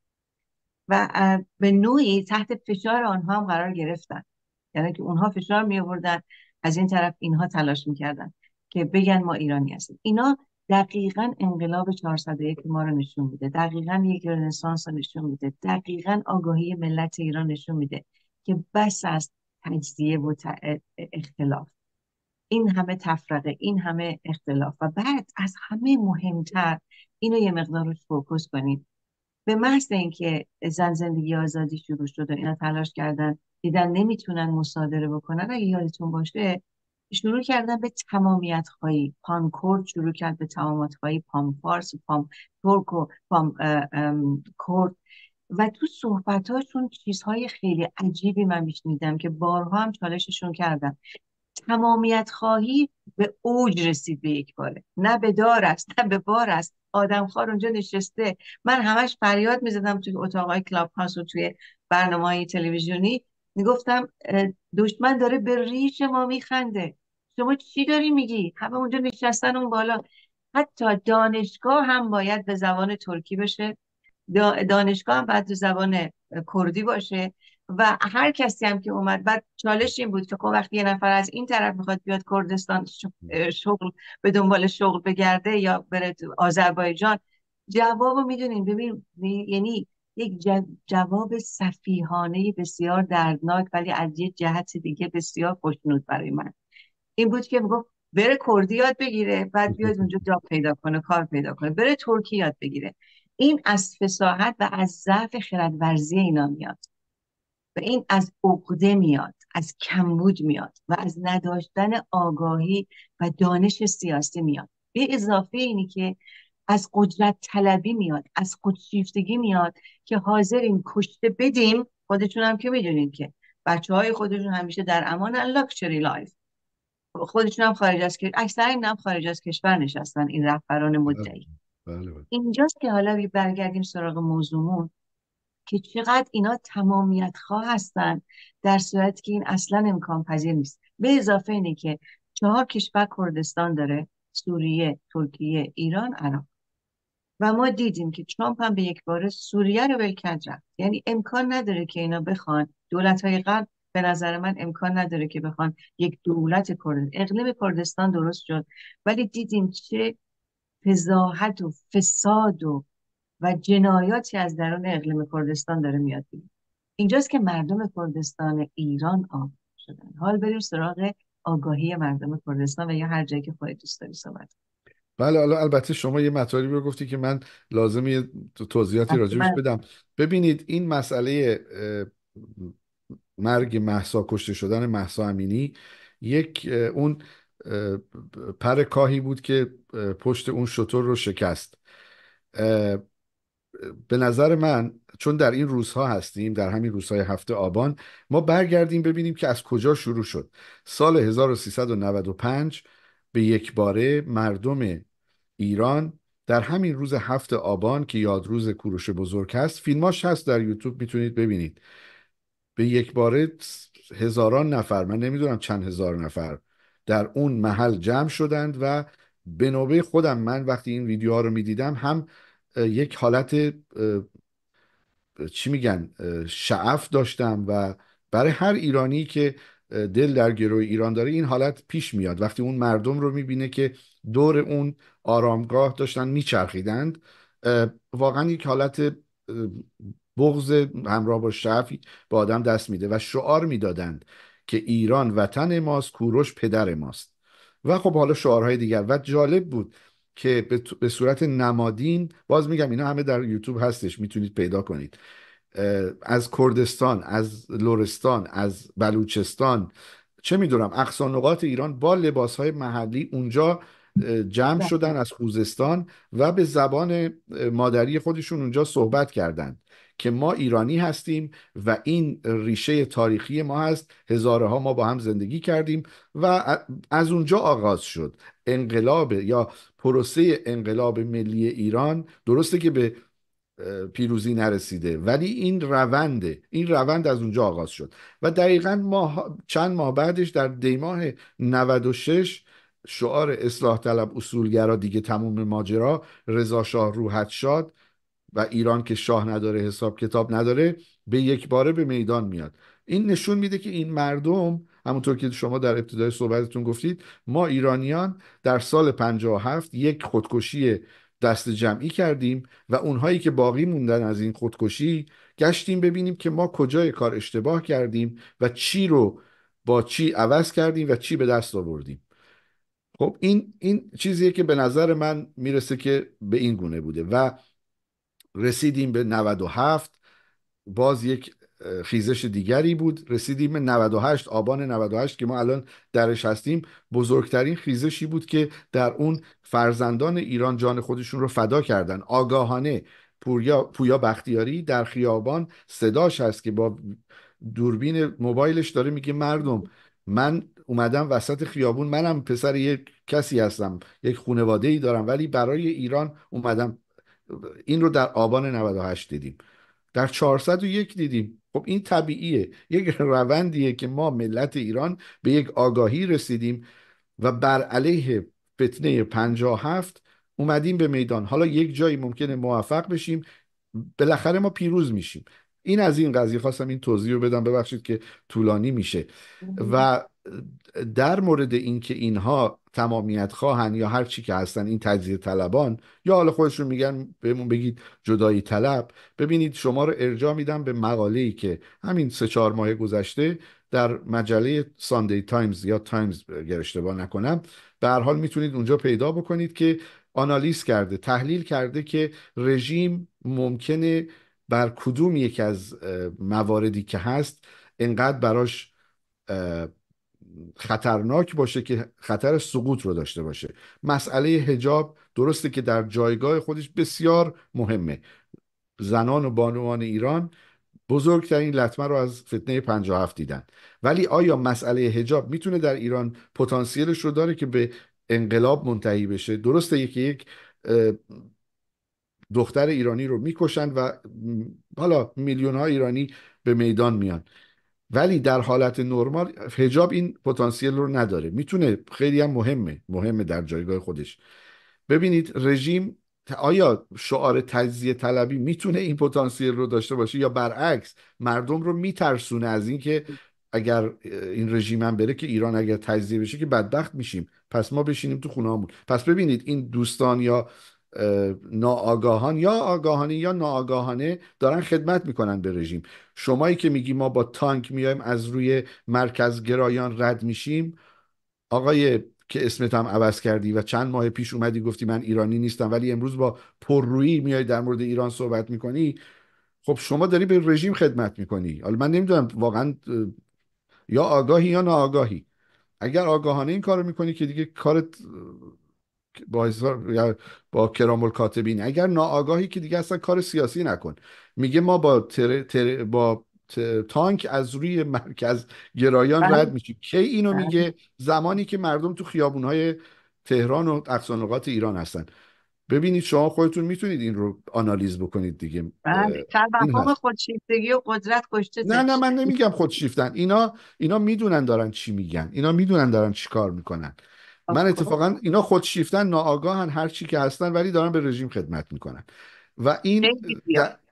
و اه، به نوعی تحت فشار آنها هم قرار گرفتن. یعنی که اونها فشار می آوردن، از این طرف اینها تلاش میکردن که بگن ما ایرانی هستیم. اینا دقیقاً انقلاب چهارصد و یک ما رو نشون میده، دقیقاً یک رنسانس رو نشون میده، دقیقاً آگاهی ملت ایران نشون میده که بس از تجزیه و ت- اختلاف، این همه تفرقه، این همه اختلاف و بعد از همه مهمتر اینو یه مقدار روش فوکوس کنید. به محض اینکه زن زندگی آزادی شروع شد و اینا تلاش کردن دیدن نمیتونن مصادره بکنن، اگه یادتون باشه شروع کردن به تمامیت خواهی. پام کرد شروع کرد به تمامیت خواهی، پام فارس، پام ترک و پام اه، ام، کرد و تو صحبتاشون چیزهای خیلی عجیبی من میشنیدم که بارها هم چالششون کردم. تمامیت خواهی به اوج رسید به یک باره، نه به دار است نه به بار است. آدمخوار اونجا نشسته، من همش فریاد میزدم توی اتاقای کلاب هاوس و توی برنامه‌های تلویزیونی، میگفتم دشمن داره به ریش ما میخنده، شما چی داری میگی؟ همه اونجا نشستن اون بالا. حتی دانشگاه هم باید به زبان ترکی بشه، دا- دانشگاه هم باید به زبان کردی باشه و هر کسی هم که اومد، بعد چالش این بود که خب وقتی یه نفر از این طرف میخواد بیاد کردستان شغل به دنبال شغل بگرده یا بره تو آذربایجان، جوابو میدونین. ببین یعنی یک جواب سفیهانه بسیار دردناک ولی از یه جهت دیگه بسیار خوشنود برای من این بود که میگفت بره کردی یاد بگیره، بعد بیاد اونجا جاب پیدا کنه، کار پیدا کنه، بره ترکی یاد بگیره. این از فصاحت و از ضعف خردورزی اینا میاد و این از عقده میاد، از کمبود میاد و از نداشتن آگاهی و دانش سیاسی میاد. به اضافه اینی که از قدرت طلبی میاد، از خودشیفتگی میاد که حاضرین کشته بدیم. خودشون هم که میدونین که بچه های خودشون همیشه در امان لاکچری لایف، خودشون هم خارج از کشور، اکثر این هم خارج از کشور نشستن این رهبران بله. مدعی. بله. بله. اینجاست که حالا برگردیم سراغ موضوعمون که چقدر اینا تمامیت خواه هستن در صورتی که این اصلا امکان پذیر نیست. به اضافه اینه که چهار کشور کردستان داره: سوریه، ترکیه، ایران، عراق. و ما دیدیم که ترامپ هم به یک بار سوریه رو ول کرد رفت. یعنی امکان نداره که اینا بخوان، دولت‌های غرب به نظر من امکان نداره که بخوان یک دولت کرد، اقلیم کردستان درست شد ولی دیدیم چه فضاحت و فساد و و جنایاتی از درون اقلیم کردستان داره میاد بیرون. اینجاست که مردم کردستان ایران آگاه شدن. حال بریم سراغ آگاهی مردم کردستان و یا هر جایی که خودت دوست داری صحبت بله. حالا البته شما یه مطالبی رو گفتی که من لازم یه تو- توضیحاتی راجبش کنی. بدم. ببینید این مسئله اه، مرگ مهسا، کشته شدن مهسا امینی، یک اه، اون اه، پر کاهی بود که اه، پشت اون شتر رو شکست. اه، به نظر من چون در این روزها هستیم، در همین روزهای هفته آبان، ما برگردیم ببینیم که از کجا شروع شد. سال هزار و سیصد و نود و پنج به یک باره مردم ایران در همین روز هفت آبان که یادروز کوروش بزرگ هست، فیلماش هست در یوتیوب میتونید ببینید، به یک باره هزاران نفر، من نمیدونم چند هزار نفر، در اون محل جمع شدند و به نوبه خودم من وقتی این ویدیوها رو میدیدم هم اه، یک حالت اه، چی میگن شعف داشتم و برای هر ایرانی که دل در گروه ایران داره این حالت پیش میاد وقتی اون مردم رو میبینه که دور اون آرامگاه داشتن میچرخیدند. واقعا یک حالت بغض همراه با شعفی به آدم دست میده و شعار میدادند که ایران وطن ماست، کوروش پدر ماست و خب حالا شعارهای دیگر. و جالب بود که به به صورت نمادین، باز میگم اینا همه در یوتیوب هستش میتونید پیدا کنید، از کردستان، از لرستان، از بلوچستان، چه میدونم اقصا نقاط ایران با لباسهای محلی اونجا جمع شدن از خوزستان و به زبان مادری خودشون اونجا صحبت کردند که ما ایرانی هستیم و این ریشه تاریخی ما هست، هزارها ما با هم زندگی کردیم و از اونجا آغاز شد انقلاب یا پروسه انقلاب ملی ایران. درسته که به پیروزی نرسیده ولی این رونده، این روند از اونجا آغاز شد و دقیقا ماه چند ماه بعدش در دیماه نود و شش شعار اصلاح طلب اصولگرا دیگه تموم ماجرا، رضا شاه روحت شاد و ایران که شاه نداره حساب کتاب نداره به یک باره به میدان میاد. این نشون میده که این مردم، همونطور که شما در ابتدای صحبتتون گفتید، ما ایرانیان در سال پنجاه و هفت یک خودکشی دست جمعی کردیم و اونهایی که باقی موندن از این خودکشی گشتیم ببینیم که ما کجای کار اشتباه کردیم و چی رو با چی عوض کردیم و چی به دست آوردیم. خب این این چیزیه که به نظر من میرسه که به این گونه بوده و رسیدیم به نود و هفت، باز یک خیزش دیگری بود. رسیدیم به نود و هشت، آبان نود و هشت که ما الان درش هستیم، بزرگترین خیزشی بود که در اون فرزندان ایران جان خودشون رو فدا کردن آگاهانه. پویا, پویا بختیاری در خیابان صداش هست که با دوربین موبایلش داره میگه مردم من اومدم وسط خیابون، منم پسر یک کسی هستم، یک خانواده ای دارم ولی برای ایران اومدم. این رو در آبان نود و هشت دیدیم، در چهارصد و یک دیدیم. خب این طبیعیه، یک روندیه که ما ملت ایران به یک آگاهی رسیدیم و بر علیه فتنه پنجاه و هفت اومدیم به میدان. حالا یک جایی ممکنه موفق بشیم، بالاخره ما پیروز میشیم. این از این قضیه خواستم این توضیح رو بدم، ببخشید که طولانی میشه. و در مورد اینکه اینها تمامیت خواهن یا هر چی که هستن، این تجزیه طلبان یا حالا خودشون میگن بهمون بگید جدایی طلب، ببینید شما رو ارجاع میدم به مقاله‌ای که همین سه چهار ماه گذشته در مجله ساندی تایمز یا تایمز اگر اشتباه نکنم، به هر حال میتونید اونجا پیدا بکنید که آنالیز کرده، تحلیل کرده که رژیم ممکنه بر کدوم یک از مواردی که هست انقدر براش خطرناک باشه که خطر سقوط رو داشته باشه. مسئله حجاب درسته که در جایگاه خودش بسیار مهمه، زنان و بانوان ایران بزرگترین لطمه رو از فتنه پنجاه و هفت دیدن، ولی آیا مسئله حجاب میتونه در ایران پتانسیلش رو داره که به انقلاب منتهی بشه؟ درسته یکی یک دختر ایرانی رو میکشن و حالا میلیون ها ایرانی به میدان میان، ولی در حالت نرمال حجاب این پتانسیل رو نداره. میتونه خیلی هم مهمه مهمه در جایگاه خودش. ببینید رژیم، آیا شعار تجزیه طلبی میتونه این پتانسیل رو داشته باشه یا برعکس مردم رو میترسونه از این که اگر این رژیم هم بره که ایران اگر تجزیه بشه که بدبخت میشیم، پس ما بشینیم تو خونه‌مون. پس ببینید این دوستان یا ناآگاهان یا آگاهانه یا ناآگاهانه دارن خدمت میکنن به رژیم. شمایی که میگی ما با تانک میایم از روی مرکز گرایان رد میشیم، آقای که اسمت هم عوض کردی و چند ماه پیش اومدی گفتی من ایرانی نیستم ولی امروز با پررویی میای در مورد ایران صحبت میکنی، خب شما داری به رژیم خدمت میکنی. حالا من نمیدونم واقعا یا آگاهی یا ناآگاهی. اگر آگاهانه این کارو میکنی که دیگه کارت با هزار یا با کرام الکاتبین، اگر ناآگاهی که دیگه اصلا کار سیاسی نکن. میگه ما با تر... تر... با ت... تانک از روی مرکز گرایان رد میشیم. کی اینو میگه؟ زمانی که مردم تو خیابونهای تهران و اقصا نقاط ایران هستن. ببینید شما خودتون میتونید این رو آنالیز بکنید دیگه. توهم خودشیفتگی و قدرت کشته. نه نه من نمیگم خودشیفتن، اینا اینا میدونن دارن چی میگن، اینا میدونن دارن چی کار میکنن. من اتفاقا اینا خودشیفتن، ناآگاهن، هر چی که هستن، ولی دارن به رژیم خدمت میکنن و این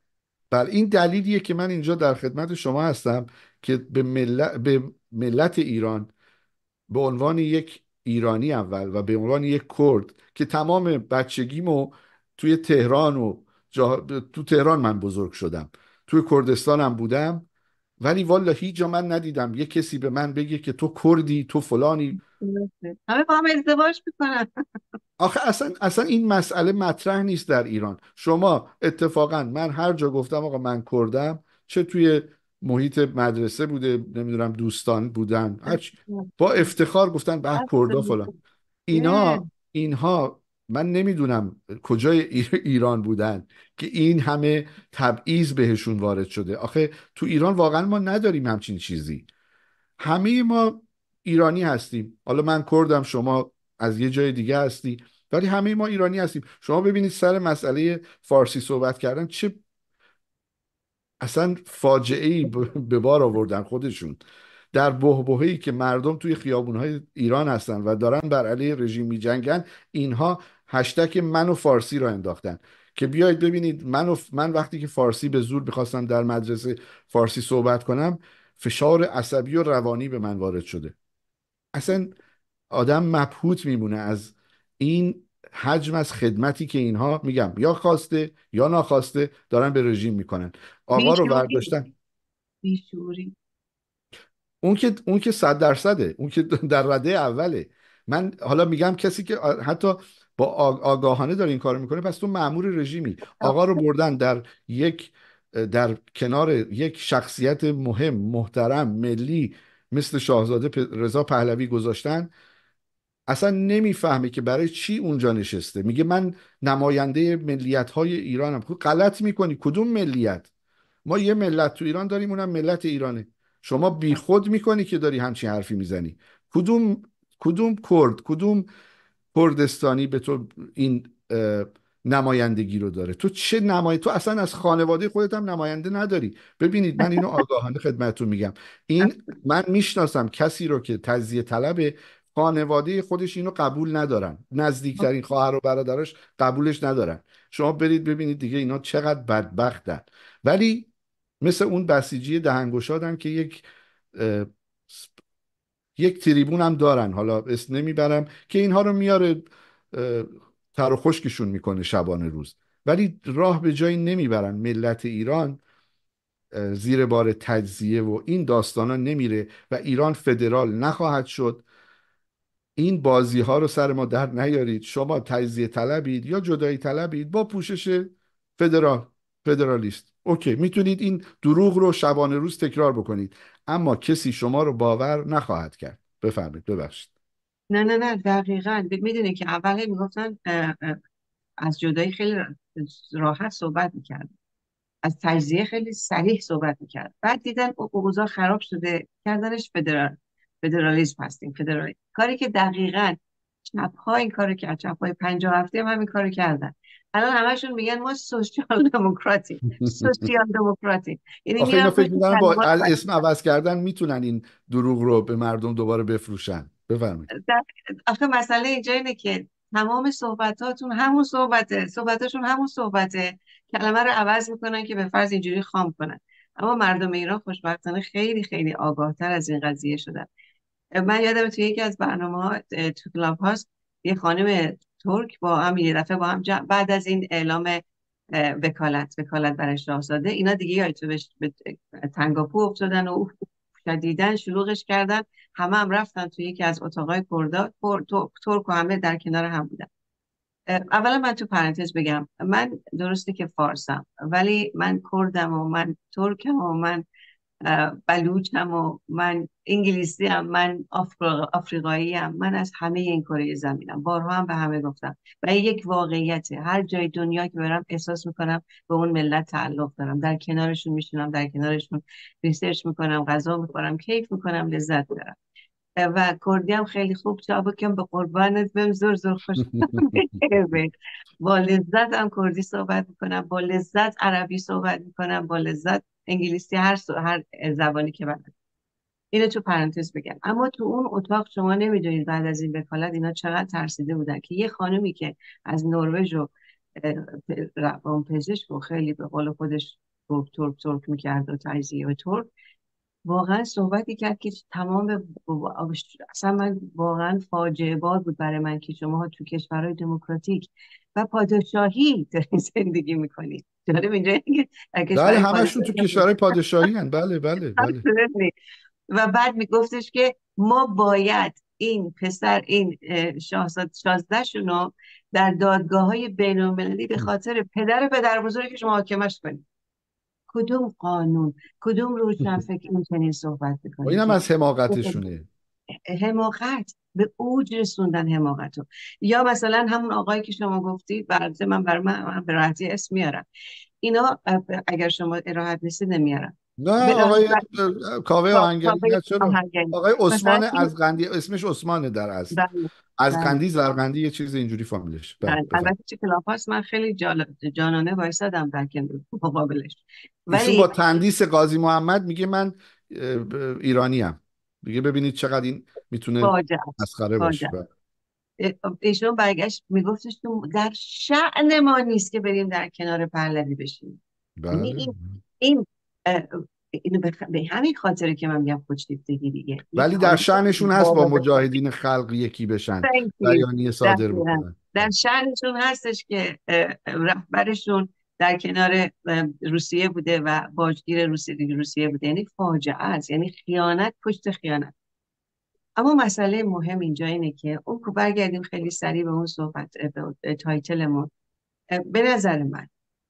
بله، این دلیلیه که من اینجا در خدمت شما هستم که به ملت, به ملت ایران به عنوان یک ایرانی اول و به عنوان یک کرد که تمام بچگیمو توی تهران و جا... تو تهران من بزرگ شدم، توی کردستانم بودم، ولی والا هیچ جا من ندیدم یه کسی به من بگه که تو کردی، تو فلانی. همه با هم ازدواج میکنن. آخه اصلا اصلا این مسئله مطرح نیست در ایران. شما اتفاقا، من هر جا گفتم آقا من کردم، چه توی محیط مدرسه بوده، نمیدونم دوستان بودن، هر چی، با افتخار گفتن به کردا فلان. اینا اینها من نمیدونم کجای ایر- ایران بودن که این همه تبعیض بهشون وارد شده. آخه تو ایران واقعا ما نداریم همچین چیزی. همه ما ایرانی هستیم، حالا من کردم، شما از یه جای دیگه هستی، ولی همه ما ایرانی هستیم. شما ببینید سر مسئله فارسی صحبت کردن چه اصلا فاجعه ای به بار آوردن خودشون، در بحبوحه‌ای که مردم توی خیابونهای ایران هستن و دارن بر علیه رژیم می جنگن، اینها هشتگ من و فارسی را انداختن که بیاید ببینید من, و من وقتی که فارسی به زور میخواستم در مدرسه فارسی صحبت کنم، فشار عصبی و روانی به من وارد شده. اصلا آدم مبهوت میمونه از این حجم از خدمتی که اینها، میگم یا خواسته یا ناخواسته، دارن به رژیم میکنن. آقا رو بیشوری برداشتن. بیشوری اون که اون که صد درصده، اون که در رده اوله. من حالا میگم کسی که حتی با آ- آگاهانه داره این کارو میکنه، پس تو مأمور رژیمی. آقا رو بردن در یک در کنار یک شخصیت مهم، محترم، ملی مثل شاهزاده پ- رضا پهلوی گذاشتن. اصلا نمیفهمه که برای چی اونجا نشسته. میگه من نماینده ملیت های ایرانم. خب غلط میکنی. کدوم ملیت؟ ما یه ملت تو ایران داریم، اونم ملت ایرانه. شما بیخود میکنی که داری همچین حرفی میزنی. کدوم کدوم کرد، کدوم کردستانی به تو این اه، نمایندگی رو داره؟ تو چه نمای تو اصلا از خانواده خودت هم نماینده نداری. ببینید من اینو آگاهانه خدمتتون میگم. این من میشناسم کسی رو که تجزیه طلب، خانواده خودش اینو قبول ندارن، نزدیکترین خواهر و برادراش قبولش ندارن. شما برید ببینید دیگه اینا چقدر بدبختن. ولی مثل اون بسیجی دهنگشادن که یک اه، یک تریبون هم دارن، حالا اسم نمیبرم، که اینها رو میاره اه، تر و خشکشون میکنه شبانه روز، ولی راه به جایی نمیبرن. ملت ایران اه، زیر بار تجزیه و این داستانا نمیره و ایران فدرال نخواهد شد. این بازی ها رو سر ما در نیارید. شما تجزیه طلبید یا جدایی طلبید با پوشش فدرال، فدرالیست، اوکی، میتونید این دروغ رو شبانه روز تکرار بکنید، اما کسی شما رو باور نخواهد کرد. بفرمایید. ببخشید. نه نه نه دقیقاً میدونی که اول هی میگفتن اه، اه، از جدایی خیلی راحت صحبت میکرد، از تجزیه خیلی صریح صحبت میکرد، بعد دیدن او- اوضاع خراب شده کردنش فدرال، فدرالیسم هستیم، فدرال، کاری که دقیقاً چپ ها این کارو کرد، چپ های پنجاه هفته هم همین کارو کردن. الان همشون میگن ما سوسیال دموکراتیم، سوسیال دموکراتیم، یعنی آخه اینا میرن فکر پشت میکنن با کلمات. اسم عوض کردن میتونن این دروغ رو به مردم دوباره بفروشن. بفرمایید. در- آخه مسئله اینجا اینه که تمام صحبتاتون همون صحبته، صحبتاشون همون صحبته، کلمه رو عوض میکنن که به فرض اینجوری خام کنن. اما مردم ایران خوشبختانه خیلی خیلی آگاهتر از این قضیه شدن. من یادم توی یکی از برنامه ها تو کلاب هاست یه خانم ترک با هم یه دفعه با هم جمع- بعد از این اعلام اه، وکالت وکالت برای شاهزاده، اینا دیگه یادتونه بهش- به تنگاپو افتادن و شدیدن شلوغش کردن. همه هم رفتن توی یکی از اتاقای کردا، تر- تر- ترک و همه در کنار هم بودن. اه، اولا من تو پرانتز بگم، من درسته که فارسم ولی من کردم و من ترکم و من اه، بلوچم و من انگلیسی هم، من آفریقا، آفریقایی هم، من از همه این کره زمینم. بارها هم به همه گفتم و این یک واقعیته. هر جای دنیا که برم احساس میکنم به اون ملت تعلق دارم، در کنارشون میشینم، در کنارشون ریسرچ میکنم، غذا میخورم، کیف میکنم، لذت میبرم. و کردی هم خیلی خوب جا بکن به قربانت بهم زور زور خوش بگه. با لذت هم کردی صحبت میکنم، با لذت عربی صحبت میکنم، با لذت انگلیسی، هر سو هر زبانی که بلد. اینو تو پرانتز بگم. اما تو اون اتاق شما نمیدونید بعد از این وکالت اینا چقدر ترسیده بودن که یه خانومی که از نروژ و اه، پ- روان پزشک و خیلی به قول خودش گفت ترک ترک میکرد و تجزیه و ترک، واقعا صحبتی کرد که تمام اصلا من واقعا فاجعه بار بود برای من که شما تو کشورهای دموکراتیک و پادشاهی دارین زندگی میکنید. جالب اینجا که در بله، کشورهای همشون تو پادشاهی کشورهای پادشاهی هن. بله بله بله. و بعد میگفتش که ما باید این پسر این اه، شاهزاد شازده شونو در دادگاه های بین المللی به خاطر پدر پدر بزرگش محاکمش کنیم. کدوم قانون، کدوم روشنفکر این چنین صحبت و میکنه اینم که از حماقتشونه. حماقت، به اوج رسوندن حماقت رو. یا مثلا همون آقایی که شما گفتید، برای من برای من, من به راحتی اسم میارم اینا، اگر شما راحت نیستید نمیارم. نه، به راحت آقای کاوه آهنگری، کاوه نه چرا؟ آهنگری آقای مثلا عثمان این، ازغندی، اسمش عثمانه در اصل. بله بله ازغندی زرغندی یه چیز اینجوری فامیلش. بله بله. بفهم. البته چه کلاس هست من خیلی جالب جانانه وایسادم در کنار مقابلش، ایشون با ولی تندیس قاضی محمد میگه من ایرانی ام. میگه ببینید چقدر این میتونه فاجعه است، مسخره باشه. فاجعه. بله ایشون برگشت میگفتش که در شأن ما نیست که بریم در کنار پهلوی بشیم. یعنی بله. این این اه، اینو به خ- به همین خاطره که من میگم خوشتیپتگی دیگه، یک ولی در آدم شأنشون هست با بالا بشه. مجاهدین خلق یکی بشن، Thank you. بیانیه صادر دقیقاً. بکنن. در شأنشون هستش که اه، رهبرشون در کنار اه، روسیه بوده و باجگیر روسیه روسیه بوده. یعنی فاجعه است، یعنی خیانت پشت خیانت. اما مسئله مهم اینجا اینه که اون که برگردیم خیلی سریع به اون صحبت به تایتلمون. به نظر من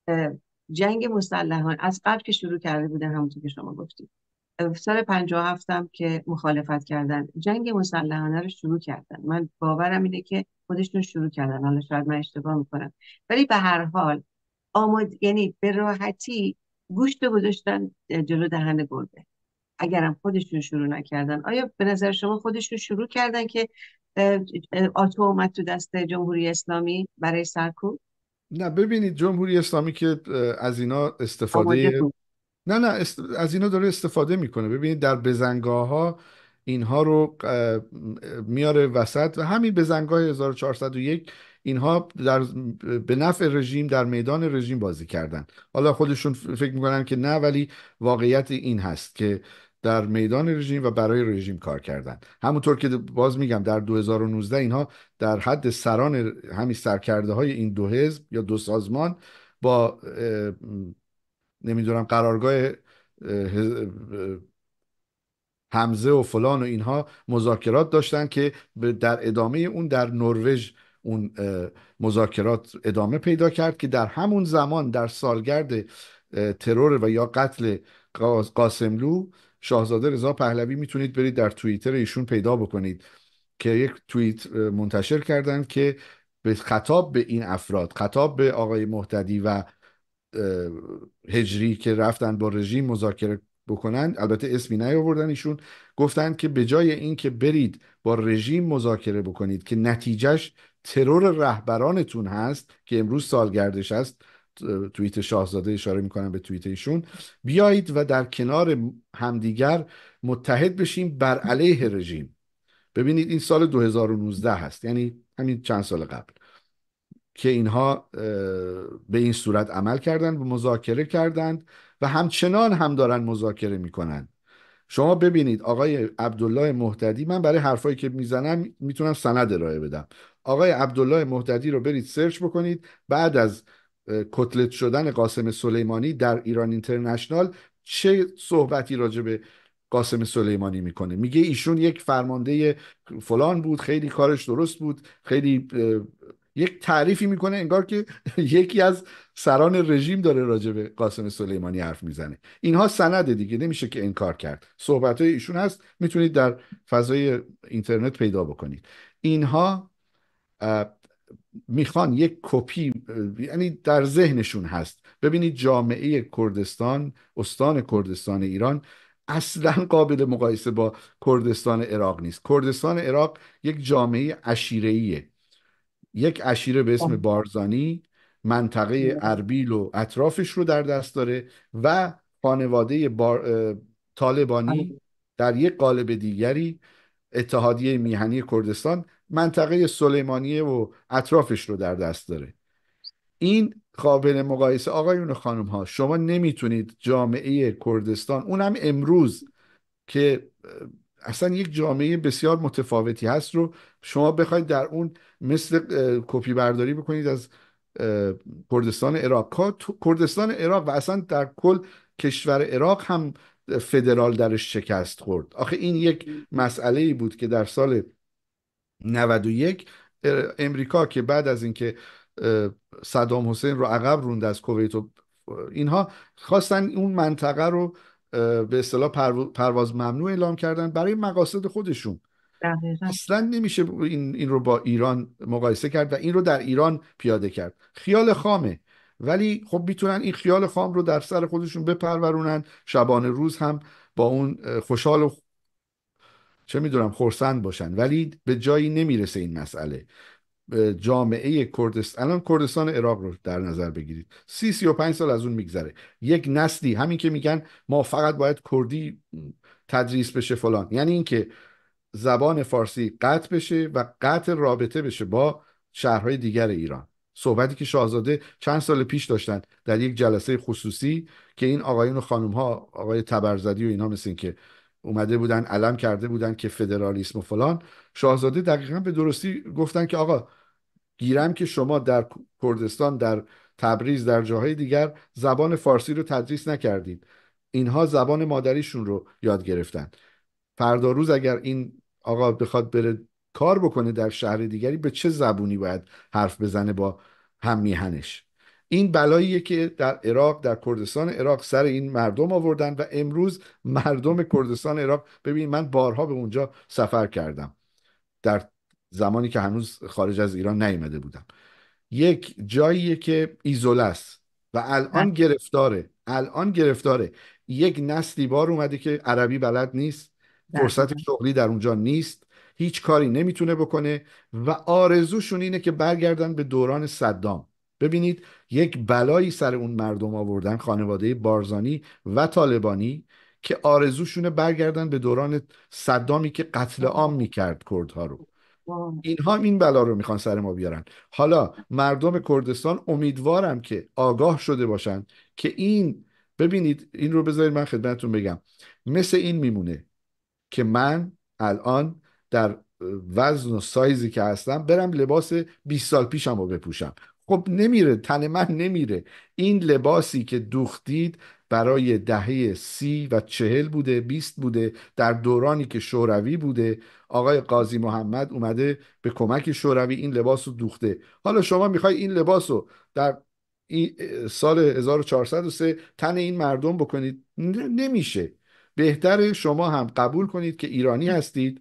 جنگ مسلحانه از قبل که شروع کرده بودن، همونطور که شما گفتید سال پنجاه و هفت هم که مخالفت کردن جنگ مسلحانه رو شروع کردن. من باورم اینه که خودشون شروع کردن، حالا شاید من اشتباه میکنم، ولی به هر حال آماد، یعنی به راحتی گوشت گذاشتن جلو دهن گربه. اگرم خودشون شروع نکردن، آیا به نظر شما خودشون شروع کردن که اه، اه، آتو اومد تو دست جمهوری اسلامی برای سرکوب؟ نه ببینید، جمهوری اسلامی که از اینا آماده استفاده، بود. نه نه است... از اینا داره استفاده میکنه. ببینید در بزنگاه ها اینها رو اه، میاره وسط و همین بزنگاه هزار و چهارصد و یک اینها در به نفع رژیم در میدان رژیم بازی کردن. حالا خودشون ف- فکر میکنن که نه، ولی واقعیت این هست که در میدان رژیم و برای رژیم کار کردن. همونطور که باز میگم در دو هزار و نوزده اینها در حد سران همین سرکرده های این دو حزب یا دو سازمان با نمیدونم قرارگاه حمزه و فلان و اینها مذاکرات داشتن که در ادامه اون در نروژ اون مذاکرات ادامه پیدا کرد که در همون زمان در سالگرد ترور و یا قتل قاسملو، شاهزاده رضا پهلوی، میتونید برید در توییتر ایشون پیدا بکنید که یک توییت منتشر کردن که به خطاب به این افراد، خطاب به آقای مهتدی و هجری که رفتن با رژیم مذاکره بکنن، البته اسمی نیاوردن ایشون، گفتن که به جای این که برید با رژیم مذاکره بکنید که نتیجهش ترور رهبرانتون هست که امروز سالگردش هست، توییت شاهزاده اشاره میکنم به توییت ایشون، بیایید و در کنار همدیگر متحد بشیم بر علیه رژیم. ببینید این سال دو هزار و نوزده هست، یعنی همین چند سال قبل که اینها به این صورت عمل کردند و مذاکره کردند و همچنان هم دارن مذاکره میکنن. شما ببینید آقای عبدالله مهتدی، من برای حرفایی که میزنم میتونم سند ارائه بدم. آقای عبدالله مهتدی رو برید سرچ بکنید، بعد از کتلت شدن قاسم سلیمانی در ایران اینترنشنال چه صحبتی راجع به قاسم سلیمانی میکنه. میگه ایشون یک فرمانده فلان بود، خیلی کارش درست بود، خیلی یک تعریفی میکنه انگار که یکی از سران رژیم داره راجع به قاسم سلیمانی حرف میزنه. اینها سند دیگه، نمیشه که انکار کرد. صحبتهای ایشون هست، میتونید در فضای اینترنت پیدا بکنید. اینها میخوان یک کپی، یعنی در ذهنشون هست. ببینید جامعه کردستان، استان کردستان ایران اصلا قابل مقایسه با کردستان عراق نیست. کردستان عراق یک جامعه عشیره‌ایه، یک عشیره به اسم بارزانی منطقه اربیل و اطرافش رو در دست داره و خانواده بار... طالبانی در یک قالب دیگری اتحادیه میهنی کردستان منطقه سلیمانیه و اطرافش رو در دست داره. این قابل مقایسه آقایون و خانم ها. شما نمیتونید جامعه کردستان، اونم امروز که اصلا یک جامعه بسیار متفاوتی هست، رو شما بخواید در اون مثل کپی برداری بکنید از کردستان عراق. کردستان عراق و اصلا در کل کشور عراق هم فدرال درش شکست خورد. آخه این یک مسئله ای بود که در سال نود و یک امریکا که بعد از اینکه صدام حسین رو عقب روند از کویت و اینها، خواستن اون منطقه رو به اصطلاح پرواز ممنوع اعلام کردن برای مقاصد خودشون. دقیقا. اصلا نمیشه این این رو با ایران مقایسه کرد و این رو در ایران پیاده کرد. خیال خامه، ولی خب میتونن این خیال خام رو در سر خودشون بپرورونن، شبانه روز هم با اون خوشحال و چه میدونم خرسند باشن، ولی به جایی نمیرسه این مسئله. جامعه کردستان، الان کردستان عراق رو در نظر بگیرید، سی سی و پنج سال از اون میگذره، یک نسلی همین که میگن ما فقط باید کردی تدریس بشه فلان، یعنی اینکه زبان فارسی قطع بشه و قطع رابطه بشه با شهرهای دیگر ایران. صحبتی که شاهزاده چند سال پیش داشتن در یک جلسه خصوصی که این آقایون و خانم ها، آقای تبرزدی و اینا مثل این که اومده بودن علم کرده بودن که فدرالیسم و فلان، شاهزاده دقیقا به درستی گفتن که آقا گیرم که شما در کردستان، در تبریز، در جاهای دیگر زبان فارسی رو تدریس نکردید، اینها زبان مادریشون رو یاد گرفتن. فردا روز اگر این آقا بخواد بره کار بکنه در شهر دیگری، به چه زبونی باید حرف بزنه با هم میهنش؟ این بلاییه که در عراق، در کردستان عراق سر این مردم آوردن و امروز مردم کردستان عراق، ببین من بارها به اونجا سفر کردم در زمانی که هنوز خارج از ایران نیامده بودم، یک جاییه که ایزوله است و الان گرفتاره، الان گرفتاره. یک نسلی بار اومده که عربی بلد نیست، فرصت شغلی در اونجا نیست، هیچ کاری نمیتونه بکنه و آرزوشون اینه که برگردن به دوران صدام. ببینید یک بلایی سر اون مردم آوردن، خانواده بارزانی و طالبانی، که آرزوشونه برگردن به دوران صدامی که قتل عام میکرد کردها رو. اینها این بلا رو میخوان سر ما بیارن. حالا مردم کردستان امیدوارم که آگاه شده باشن که این، ببینید این رو بذارید من خدمتتون بگم، مثل این میمونه که من الان در وزن و سایزی که هستم برم لباس بیست سال پیشم رو بپوشم، خب نمیره، تن من نمیره. این لباسی که دوختید برای دهه سی و چهل بوده، بیست بوده، در دورانی که شوروی بوده، آقای قاضی محمد اومده به کمک شوروی این لباس رو دوخته. حالا شما میخوای این لباس رو در این سال هزار و چهارصد و سه تن این مردم بکنید؟ نمیشه. بهتره شما هم قبول کنید که ایرانی هستید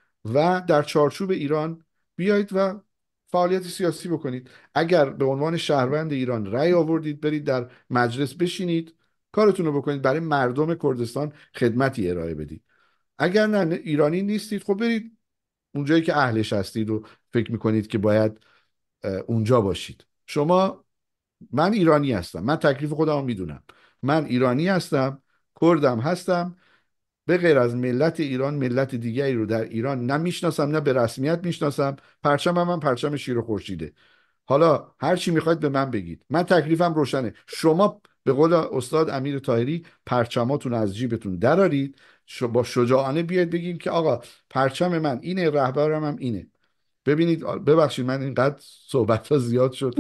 و در چارچوب ایران بیایید و فعالیت سیاسی بکنید. اگر به عنوان شهروند ایران رأی آوردید، برید در مجلس بشینید، کارتون رو بکنید، برای مردم کردستان خدمتی ارائه بدید. اگر نه ایرانی نیستید، خب برید اونجایی که اهلش هستید و فکر میکنید که باید اونجا باشید. شما، من ایرانی هستم، من تکلیف خودم میدونم، من ایرانی هستم، کردم هستم، به غیر از ملت ایران ملت دیگری رو در ایران نه میشناسم نه به رسمیت میشناسم. پرچمم هم پرچم شیر و خورشیده. حالا هر چی میخواید به من بگید، من تکلیفم روشنه. شما به قول استاد امیر طاهری پرچماتون از جیبتون درارید، با شجاعانه بیاید بگیم که آقا پرچم من اینه، رهبرم هم اینه. ببینید، ببخشید من اینقدر صحبت ها زیاد شد.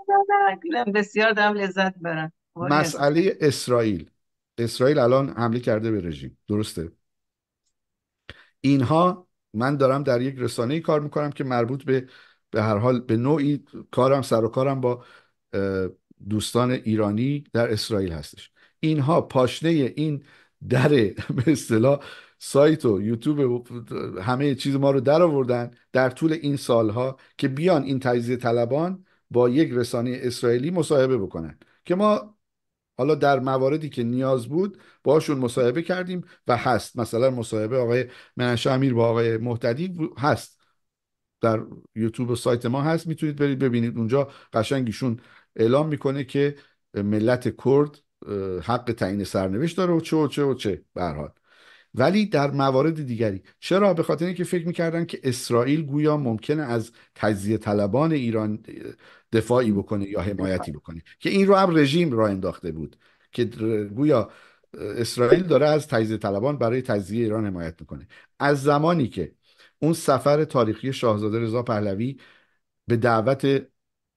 بسیار دارم لذت برم. مسئله اسرائیل، اسرائیل الان حمله کرده به رژیم، درسته؟ اینها، من دارم در یک رسانه‌ای کار میکنم که مربوط به به هر حال به نوعی کارم، سر و کارم با دوستان ایرانی در اسرائیل هستش. اینها پاشنه این در به اصطلاح سایت و یوتیوب و همه چیز ما رو در آوردن در طول این سالها که بیان این تجزیه طلبان با یک رسانه اسرائیلی مصاحبه بکنن، که ما حالا در مواردی که نیاز بود باشون مصاحبه کردیم و هست. مثلا مصاحبه آقای منشه امیر با آقای مهتدی هست در یوتیوب و سایت ما هست، میتونید برید ببینید. اونجا قشنگیشون اعلام میکنه که ملت کرد حق تعیین سرنوشت داره و چه و چه و چه. به هر حال ولی در موارد دیگری چرا؟ به خاطر اینکه فکر میکردن که اسرائیل گویا ممکنه از تجزیه طلبان ایران دفاعی بکنه یا حمایتی بکنه، که این رو هم رژیم را انداخته بود که گویا اسرائیل داره از تجزیه طلبان برای تجزیه ایران حمایت میکنه. از زمانی که اون سفر تاریخی شاهزاده رضا پهلوی به دعوت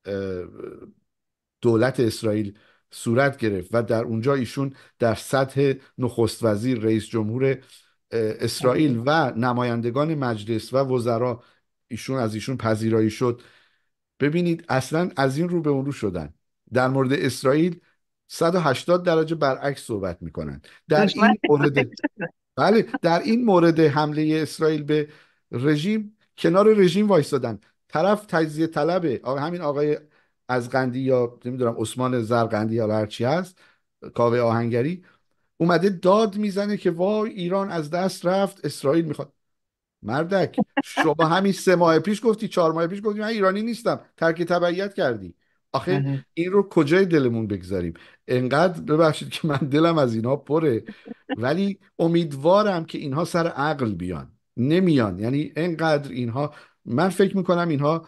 دولت اسرائیل صورت گرفت و در اونجا ایشون در سطح نخست وزیر، رئیس جمهور اسرائیل و نمایندگان مجلس و وزرا ایشون از ایشون پذیرایی شد، ببینید اصلا از این رو به اون رو شدن. در مورد اسرائیل صد و هشتاد درجه برعکس صحبت میکنن. در دشمن این مورد بله در این مورد حمله اسرائیل به رژیم کنار رژیم وایستادن. طرف تجزیه طلبه، آقا همین آقای از قندی یا نمیدونم عثمان زرقندی یا هر چی هست، کاوه آهنگری، اومده داد میزنه که وای ایران از دست رفت، اسرائیل میخواد. مردک شما همین سه ماه پیش گفتی، چهار ماه پیش گفتی من ایرانی نیستم، ترک تبعیت کردی. آخه بله. این رو کجای دلمون بگذاریم؟ انقدر ببخشید که من دلم از اینها پره، ولی امیدوارم که اینها سر عقل بیان. نمیان، یعنی انقدر اینها، من فکر میکنم اینها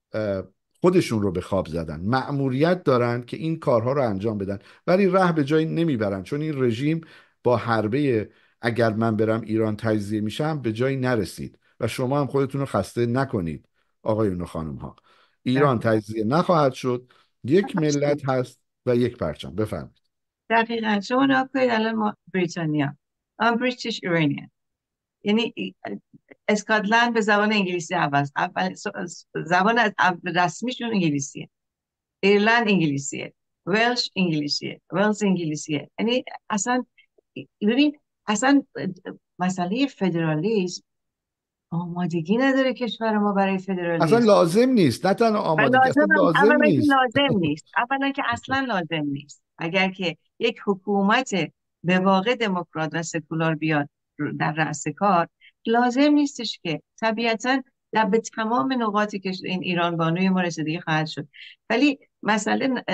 خودشون رو به خواب زدن، مأموریت دارن که این کارها رو انجام بدن ولی ره به جایی نمیبرن، چون این رژیم با حربه اگر من برم ایران تجزیه میشم به جایی نرسید و شما هم خودتون رو خسته نکنید آقایون و خانم ها. ایران دقیقا تجزیه نخواهد شد، یک ملت هست و یک پرچم. بفرمایید. دقیقا شما نگاه کنید الان ما بریتانیا، I'm British Iranian، یعنی اسکاتلند به زبان انگلیسی عوض اول زبان از رسمیشون انگلیسیه، ایرلند انگلیسیه، ولش انگلیسیه، ولز انگلیسیه. یعنی اصلا ببین اصلا مسئله فدرالیسم آمادگی نداره کشور ما برای اصلا فدرالیسم. لازم نیست، نه تنها و آمادگی، لازم اصلا هم لازم اولا که نیست. لازم نیست، اولا که اصلا لازم نیست. اگر که یک حکومت به واقع دموکرات و سکولار بیاد در رأس کار، لازم نیستش که طبیعتا در به تمام نقاطی که این ایران بانوی ما رسیدگی خواهد شد. ولی مسئله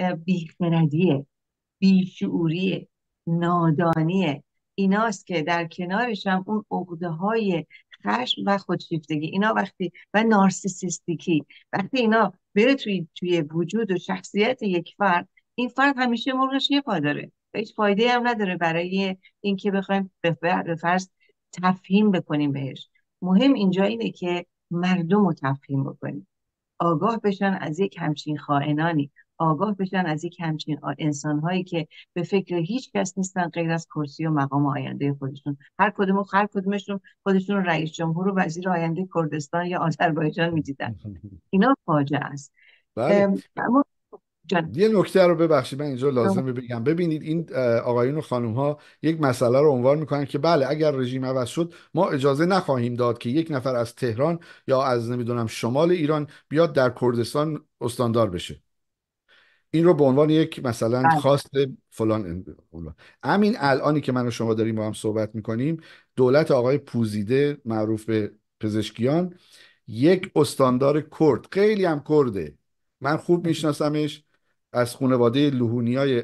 بیخردیه، بیشعوریه، نادانیه، ایناست که در کنارش هم اون عقده های خشم و خودشیفتگی اینا وقتی و نارسیسیستیکی وقتی اینا بره توی توی وجود و شخصیت یک فرد، این فرد همیشه مرغش یه پا داره و هیچ فایده هم نداره برای اینکه بخوایم به فرض تفهیم بکنیم بهش. مهم اینجا اینه که مردم رو تفهیم بکنیم، آگاه بشن از یک همچین خائنانی، آگاه بشن از یک همچین انسانهایی که به فکر هیچ کس نیستن غیر از کرسی و مقام آینده خودشون. هر کدوم هر کدومشون خودشون رو رئیس جمهور و وزیر آینده کردستان یا آذربایجان میدیدن. اینا فاجعه است. بله. اما جان یه نکته رو ببخشید من اینجا لازمه بگم. ببینید این آقایون و خانم ها یک مسئله رو عنوان میکنن که بله اگر رژیم عوض شد ما اجازه نخواهیم داد که یک نفر از تهران یا از نمیدونم شمال ایران بیاد در کردستان استاندار بشه. این رو به عنوان یک مثلا بله. خواست فلان فلان. همین الانی که من و شما داریم با هم صحبت میکنیم، دولت آقای پوزیده معروف به پزشکیان یک استاندار کرد، خیلی هم کرده، من خوب میشناسمش، از خانواده لهونیای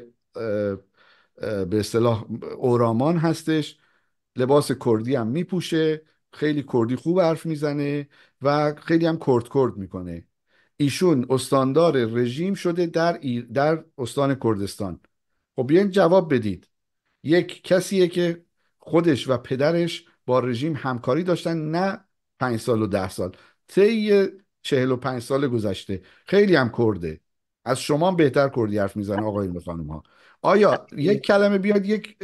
به اصطلاح اورامان هستش، لباس کردی هم میپوشه، خیلی کردی خوب حرف میزنه و خیلی هم کرد کرد میکنه. ایشون استاندار رژیم شده در ایر... در استان کردستان. خب بیاین جواب بدید، یک کسیه که خودش و پدرش با رژیم همکاری داشتن، نه پنج سال و ده سال، طی چهل و پنج سال گذشته، خیلی هم کرده، از شما هم بهتر کردی حرف میزنه آقایون و خانم ها. آیا یک کلمه بیاد یک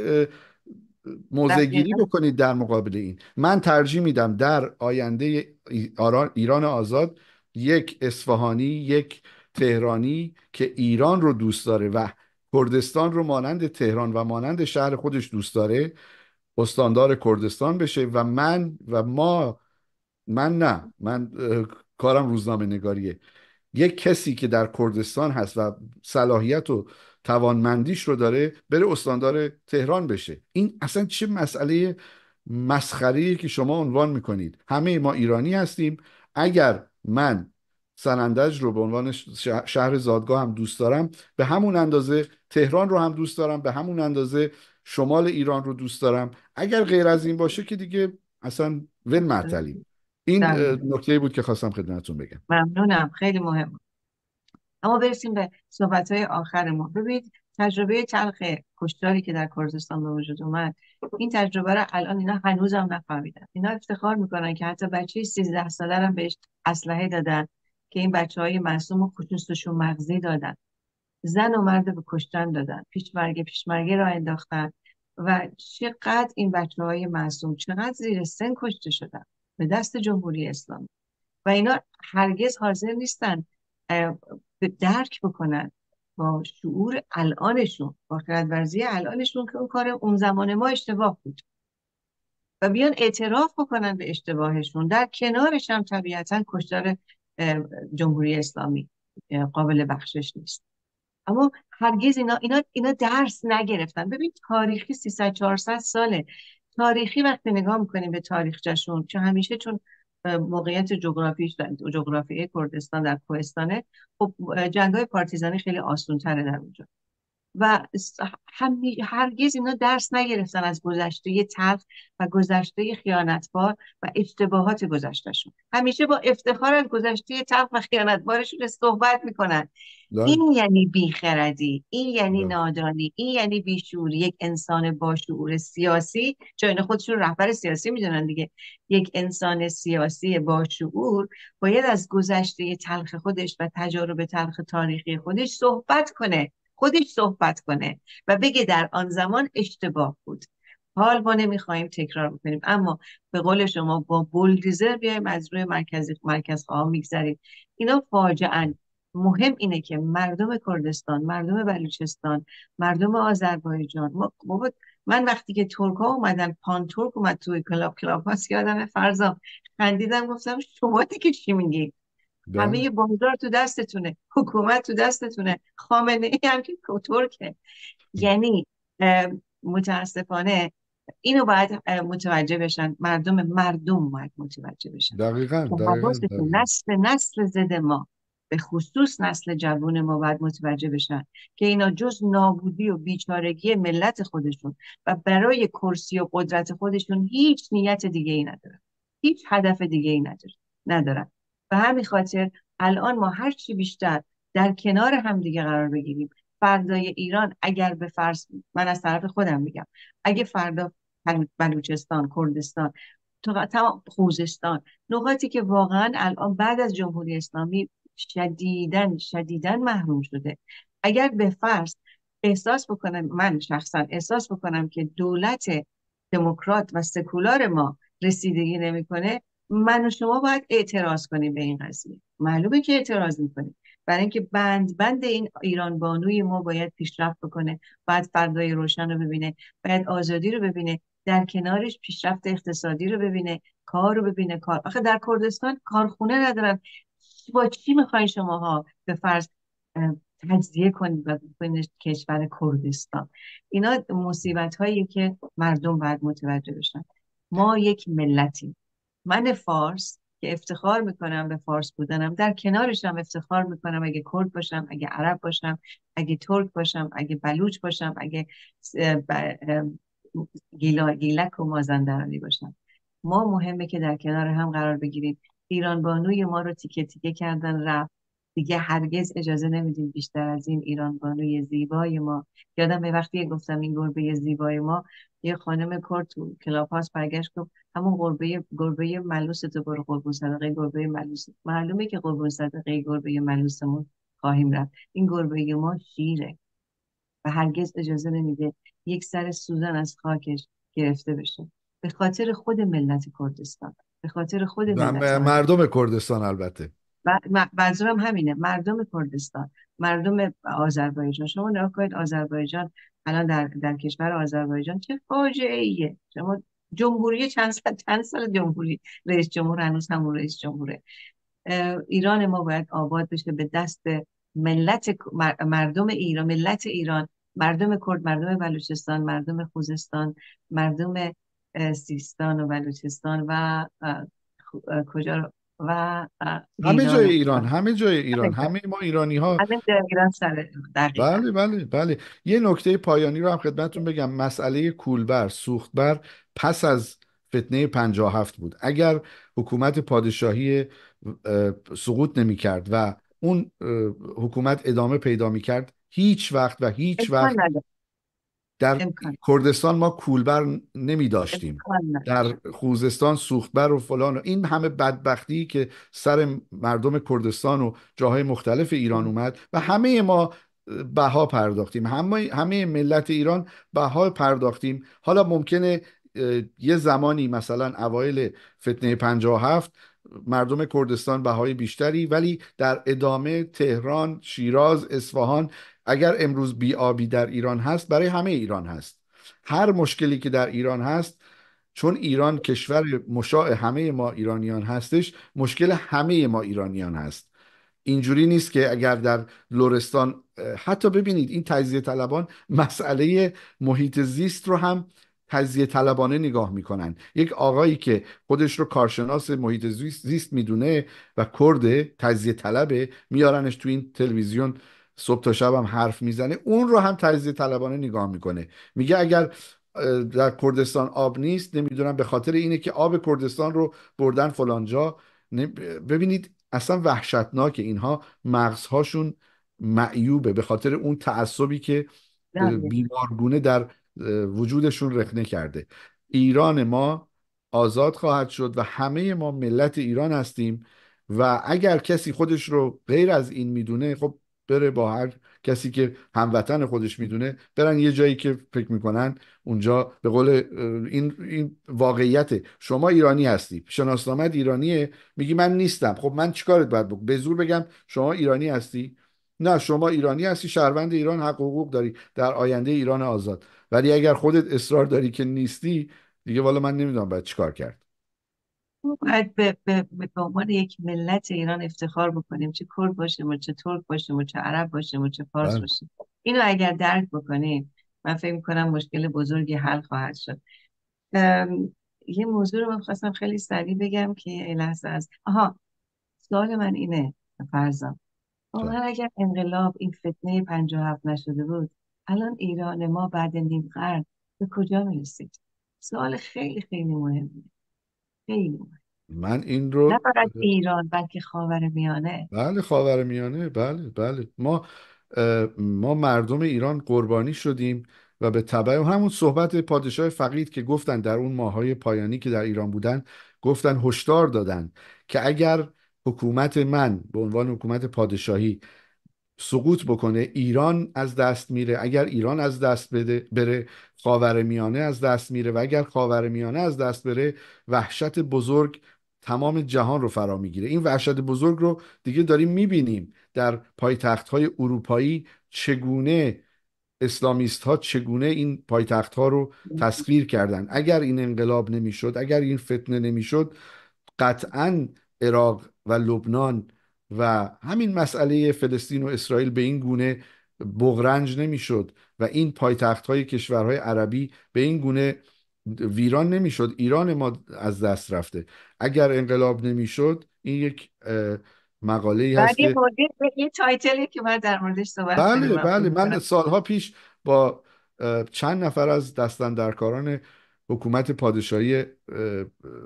موضع گیری دقیقاً. بکنید در مقابل این؟ من ترجیح میدم در آینده ایران آزاد یک اصفهانی، یک تهرانی که ایران رو دوست داره و کردستان رو مانند تهران و مانند شهر خودش دوست داره استاندار کردستان بشه و من و ما من نه من اه، کارم روزنامه نگاریه، یک کسی که در کردستان هست و صلاحیت و توانمندیش رو داره بره استاندار تهران بشه. این اصلا چه مسئله مسخره‌ایه که شما عنوان میکنید؟ همه ما ایرانی هستیم. اگر من سنندج رو به عنوان شهر زادگاه هم دوست دارم، به همون اندازه تهران رو هم دوست دارم، به همون اندازه شمال ایران رو دوست دارم. اگر غیر از این باشه که دیگه اصلا ون معطلی. این اه، دقیقا. نکته بود که خواستم خدمتتون بگم. ممنونم، خیلی مهم. اما برسیم به صحبت‌های آخر ما. ببینید تجربه تلخ کشتاری که در کردستان به وجود اومد، این تجربه رو الان اینا هنوزم نفهمیدن. اینا افتخار میکنن که حتی بچه سیزده ساله هم بهش اسلحه دادن که این بچه‌های معصوم و خصوصشون مغزی دادن، زن و مرد به کشتن دادن، پیشمرگه پیشمرگه را انداختن و چقدر این بچه‌های معصوم چقدر زیر سن کشته شدن به دست جمهوری اسلامی. و اینا هرگز حاضر نیستن اه، به درک بکنن با شعور الانشون، با خردورزی الانشون که اون کار اون زمان ما اشتباه بود و بیان اعتراف بکنن به اشتباهشون. در کنارش هم طبیعتا کشتار اه، جمهوری اسلامی اه، قابل بخشش نیست. اما هرگز اینا اینا اینا درس نگرفتن. ببین تاریخی سیصد چهارصد ساله. تاریخی وقتی نگاه میکنیم به تاریخچه‌شون، چون همیشه چون موقعیت جغرافیش جغرافیای کردستان در کوهستانه، خب جنگ‌های پارتیزانی خیلی آسان‌تره در اونجا و همی هرگز اینا درس نگرفتن از گذشته تلخ و گذشته خیانتبار و اشتباهات گذشتهشون. همیشه با افتخار از گذشته تلخ و خیانتبارشون صحبت میکنن. بله. این یعنی بیخردی، این یعنی بله. نادانی، این یعنی بیشعوری. یک انسان با شعور سیاسی، چون اینا خودشون رهبر سیاسی میدونن دیگه، یک انسان سیاسی با شعور باید از گذشته تلخ خودش و تجارب تلخ تاریخی خودش صحبت کنه، خودش صحبت کنه و بگه در آن زمان اشتباه بود. حال ما نمیخوایم تکرار بکنیم، اما به قول شما با بولدیزر بیایم از روی مرکز مرکز خواهم میگذریم. اینا فاجعه. مهم اینه که مردم کردستان، مردم بلوچستان، مردم آذربایجان، ما بابا من وقتی که ترک ها اومدن، پان ترک اومد توی کلاب کلاب هاست، یادم فرزام خندیدم گفتم شما دیگه چی میگی؟ بله. همه بازار تو دستتونه، حکومت تو دستتونه، خامنه ای هم که ترکه. یعنی متاسفانه اینو باید متوجه بشن مردم مردم باید متوجه بشن دقیقاً که دقیقاً حواستون، دقیقاً. نسل نسل زد ما، به خصوص نسل جوان ما باید متوجه بشن که اینا جز نابودی و بیچارگی ملت خودشون و برای کرسی و قدرت خودشون هیچ نیت دیگه ای ندارن، هیچ هدف دیگه ای ندارن ندارن و همین خاطر الان ما هر چی بیشتر در کنار هم دیگه قرار بگیریم. فردای ایران اگر به فرض، من از طرف خودم میگم، اگه فردا بلوچستان، کردستان، تمام خوزستان، نقاطی که واقعا الان بعد از جمهوری اسلامی شدیداً شدیداً محروم شده، اگر به فرض احساس بکنم، من شخصا احساس بکنم که دولت دموکرات و سکولار ما رسیدگی نمیکنه، من و شما باید اعتراض کنیم به این قضیه. معلومه که اعتراض میکنیم، برای اینکه بند بند این ایران بانوی ما باید پیشرفت بکنه، باید فردای روشن رو ببینه، باید آزادی رو ببینه، در کنارش پیشرفت اقتصادی رو ببینه، کار رو ببینه. کار آخه در کردستان کارخونه ندارن. با چی میخواین شماها به فرض تجزیه کنید و بکنید کشور کردستان؟ اینا مصیبت هایی که مردم باید متوجه بشن. ما یک ملتیم. من فارس که افتخار میکنم به فارس بودنم، در کنارش هم افتخار میکنم اگه کرد باشم، اگه عرب باشم، اگه ترک باشم، اگه بلوچ باشم، اگه گیلا گیلک و مازندرانی باشم. ما مهمه که در کنار هم قرار بگیریم. ایران بانوی ما رو تیکه تیکه کردن رفت، دیگه هرگز اجازه نمیدیم بیشتر از این ایران بانوی زیبای ما. یادم به وقتی گفتم این گربه زیبای ما، یه خانم کرد تو کلاب هاست برگشت گفت همون گربه گربه ملوس تو برو قربون صدقه گربه ملوس. معلومه که قربون صدقه گربه ملوسمون خواهیم رفت. این گربه ما شیره و هرگز اجازه نمیده یک سر سوزن از خاکش گرفته بشه. به خاطر خود ملت کردستان، به خاطر خود و ملت م- آذربایجان. مردم کردستان البته. و م- منظورم همینه، مردم کردستان، مردم آذربایجان. شما نگاه کنید آذربایجان الان در در کشور آذربایجان چه فاجعه ایه. شما جمهوری چند سال چند سال جمهوری، رئیس جمهور هنوز همون رئیس جمهوره. ایران ما باید آباد بشه به دست ملت مردم ایران، ملت ایران، مردم کرد، مردم بلوچستان، مردم خوزستان، مردم سیستان و بلوچستان و کجا و اه، همه جای ایران ایران، همه جای ایران، همه جا همه ما ایرانی ها. همه جا ایران سر دقیقا. بله بله بله. یه نکته پایانی رو هم خدمتتون بگم. مسئله کولبر سوختبر پس از فتنه پنجاه و هفت بود. اگر حکومت پادشاهی اه، سقوط نمی کرد و اون اه، حکومت ادامه پیدا می کرد، هیچ وقت و هیچ امکان وقت نداره. در امکان کردستان ما کولبر نمی داشتیم. امکان نداره. در خوزستان سوختبر و فلان و این همه بدبختی که سر مردم کردستان و جاهای مختلف ایران اومد و همه ما بها پرداختیم، همه همه ملت ایران بها پرداختیم. حالا ممکنه اه، یه زمانی مثلا اوایل فتنه پنجاه و هفت مردم کردستان بهای بیشتری، ولی در ادامه تهران، شیراز، اصفهان، اگر امروز بی‌آبی در ایران هست برای همه ایران هست. هر مشکلی که در ایران هست، چون ایران کشور مشاع همه ما ایرانیان هستش، مشکل همه ما ایرانیان هست. اینجوری نیست که اگر در لرستان حتی ببینید این تجزیه طلبان مسئله محیط زیست رو هم تجزیه طلبانه نگاه میکنن. یک آقایی که خودش رو کارشناس محیط زیست زیست میدونه و کرد تجزیه طلبه، میارنش تو این تلویزیون صبح تا شب هم حرف میزنه، اون رو هم تجزیه طلبانه نگاه میکنه. میگه اگر در کردستان آب نیست، نمیدونم به خاطر اینه که آب کردستان رو بردن فلانجا. ببینید اصلا وحشتناکه. اینها مغزهاشون معیوبه به خاطر اون تعصبی که دقیقا. بیمارگونه در وجودشون رخنه کرده. ایران ما آزاد خواهد شد و همه ما ملت ایران هستیم و اگر کسی خودش رو غیر از این میدونه، خب بره با هر کسی که هموطن خودش میدونه برن یه جایی که فکر میکنن اونجا به قول این این واقعیته. شما ایرانی هستی، شناسنامت ایرانیه، میگی من نیستم، خب من چیکارت باید بکنم؟ به زور بگم شما ایرانی هستی؟ نه، شما ایرانی هستی، شهروند ایران، حق و حقوق داری در آینده ایران آزاد. ولی اگر خودت اصرار داری که نیستی، دیگه والا من نمیدونم باید چیکار کرد. ما باید به, به, به به عنوان یک ملت ایران افتخار بکنیم، چه کرد باشیم و چه ترک باشیم و چه عرب باشیم و چه فارس بله. باشیم. اینو اگر درک بکنیم، من فکر میکنم مشکل بزرگی حل خواهد شد. ام، یه موضوع رو من خواستم خیلی سریع بگم که یه لحظه است. آها، سوال من اینه فرضم، واقعا اگر انقلاب این فتنه پنجاه و هفت نشده بود، الان ایران ما بعد نیم قرن به کجا میرسید؟ سوال خیلی خیلی مهمه، خیلی مهم. من این نه رو فقط ایران بلکه خاورمیانه. بله خاورمیانه، بله بله. ما اه، ما مردم ایران قربانی شدیم و به تبع همون صحبت پادشاه فقید که گفتن در اون ماهای پایانی که در ایران بودن، گفتن هشدار دادن که اگر حکومت من به عنوان حکومت پادشاهی سقوط بکنه، ایران از دست میره. اگر ایران از دست بده بره، خاورمیانه از دست میره و اگر خاورمیانه از دست بره، وحشت بزرگ تمام جهان رو فرا میگیره. این وحشت بزرگ رو دیگه داریم میبینیم در پایتخت های اروپایی، چگونه اسلامیست ها چگونه این پایتخت ها رو تسخیر کردن. اگر این انقلاب نمیشد، اگر این فتنه نمیشد، قطعا عراق و لبنان و همین مسئله فلسطین و اسرائیل به این گونه بغرنج نمیشد و این پایتخت های کشورهای عربی به این گونه ویران نمیشد. ایران ما از دست رفته. اگر انقلاب نمیشد، این یک اه، مقاله ای بعد هست یه که موردی، یه تایتلی که باید در موردش صحبت کنیم، بله من فکر بله. من می‌کنم. سالها پیش با اه، چند نفر از دستاندرکاران حکومت پادشاهی اه، اه،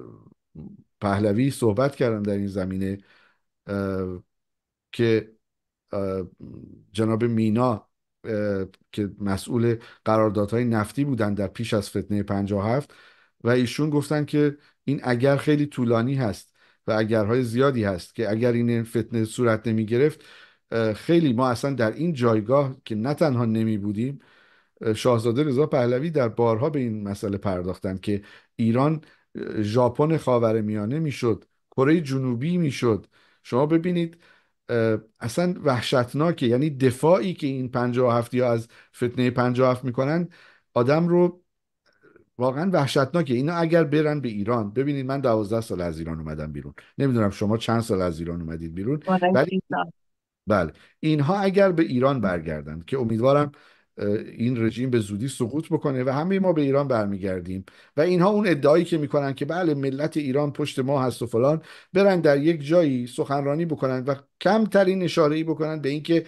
پهلوی صحبت کردم در این زمینه، اه، که اه، جناب مینا اه، که مسئول قراردادهای نفتی بودن در پیش از فتنه پنجاه و هفت، و ایشون گفتن که این اگر خیلی طولانی هست و اگرهای زیادی هست که اگر این فتنه صورت نمی گرفت، اه، خیلی ما اصلا در این جایگاه که نه تنها نمی بودیم. شاهزاده رضا پهلوی در بارها به این مسئله پرداختند که ایران اه، ژاپن خاورمیانه میشد، کره جنوبی میشد. شما ببینید اه، اصلا وحشتناکه. یعنی دفاعی که این پنجاه و هفت یا از فتنه پنجاه و هفت میکنن آدم رو واقعا وحشتناکه. اینا اگر برن به ایران، ببینید من دوازده سال از ایران اومدم بیرون، نمیدونم شما چند سال از ایران اومدید بیرون، بالای ولی سی سال. بله اینها اگر به ایران برگردن که امیدوارم این رژیم به زودی سقوط بکنه و همه ما به ایران برمیگردیم و اینها اون ادعایی که میکنن که بله ملت ایران پشت ما هست و فلان، برن در یک جایی سخنرانی بکنن و کمترین اشاره‌ای بکنن به اینکه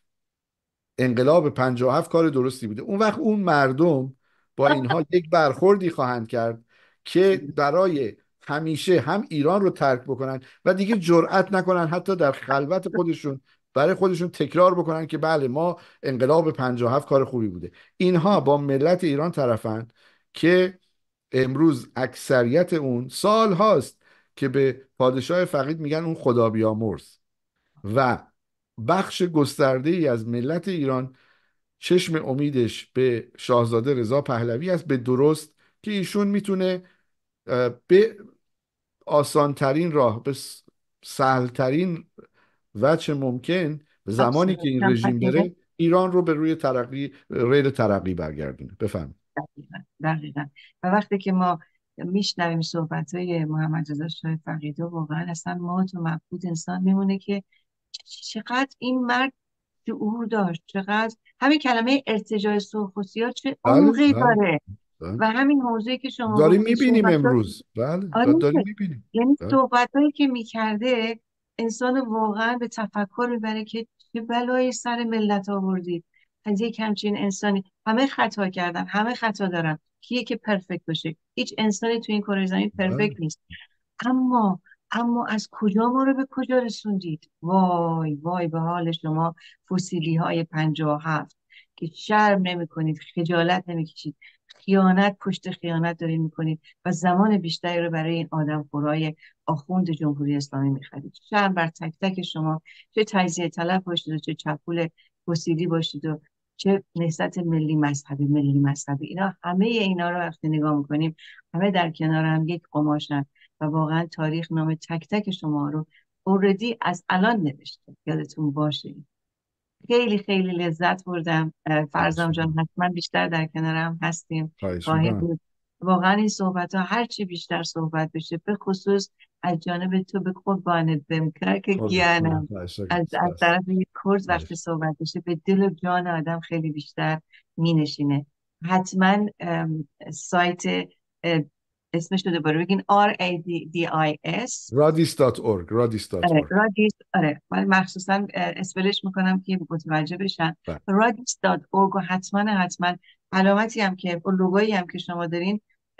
انقلاب پنجاه و هفت کار درستی بوده. اون وقت اون مردم با اینها یک برخوردی خواهند کرد که برای همیشه هم ایران رو ترک بکنن و دیگه جرأت نکنن حتی در خلوت خودشون برای خودشون تکرار بکنن که بله ما انقلاب پنجاه و هفت کار خوبی بوده. اینها با ملت ایران طرفن که امروز اکثریت اون سال هاست که به پادشاه فقید میگن اون خدا بیامرز و بخش گسترده ای از ملت ایران چشم امیدش به شاهزاده رضا پهلوی است، به درست که ایشون میتونه به آسانترین راه، به سهلترین وجه ممکن، زمانی که این رژیم بره ایران رو به روی ترقی، ریل ترقی برگردونه. بفهم. دقیقا. دقیقا. و وقتی که ما میشنویم صحبت های محمد رضا شاه فقیدو، واقعا اصلا ما تو مبهوت انسان میمونه که چقدر این مرد شعور داشت، چقدر همین کلمه ارتجاع سرخ و سیاه چه بله عمقی بله داره. بله. و همین موضوعی که شما داریم گفتین میبینیم صحبت امروز. بله آره، داریم میبینیم. یعنی بله. صحبتایی که میکرده انسان واقعا به تفکر میبره که چه بلایی سر ملت آوردید از یک همچین انسانی. همه خطا کردن، همه خطا دارن، کیه که پرفکت باشه؟ هیچ انسانی تو این کره زمین بله. پرفکت نیست. اما اما از کجا ما رو به کجا رسوندید؟ وای وای به حال شما فسیلی های پنجاه و هفت که شرم نمی کنید، خجالت نمی کشید، خیانت پشت خیانت دارید میکنید و زمان بیشتری رو برای این آدم خورای آخوند جمهوری اسلامی میخرید. شرم بر تک تک شما، چه تجزیه طلب باشید و چه چپول فسیلی باشید و چه نهضت ملی مذهبی ملی مذهبی، اینا همه اینا رو وقتی نگاه میکنیم همه در کنار هم یک قماشن و واقعا تاریخ نام تک تک شما رو اوردی از الان نوشته. یادتون باشه. خیلی خیلی لذت بردم. فرزام جان حتما بیشتر در کنارم هستیم. خواهش خواهیم میکنم. بود. واقعا این صحبت ها هر چی بیشتر صحبت بشه، به خصوص از جانب تو به قربانت بمکر که گیانم از از طرف یک کرد وقتی صحبت بشه به دل و جان آدم خیلی بیشتر می نشینه. حتما سایت اسمش رو دوباره بگین آر ای دی آی اس رادیس دات اورگ رادیس دات آره اورگ رادیس. آره من مخصوصا اسپلش میکنم که متوجه بشن. رادیس دات اورگ. و حتما حتما علامتی هم که لوگویی هم که شما دارین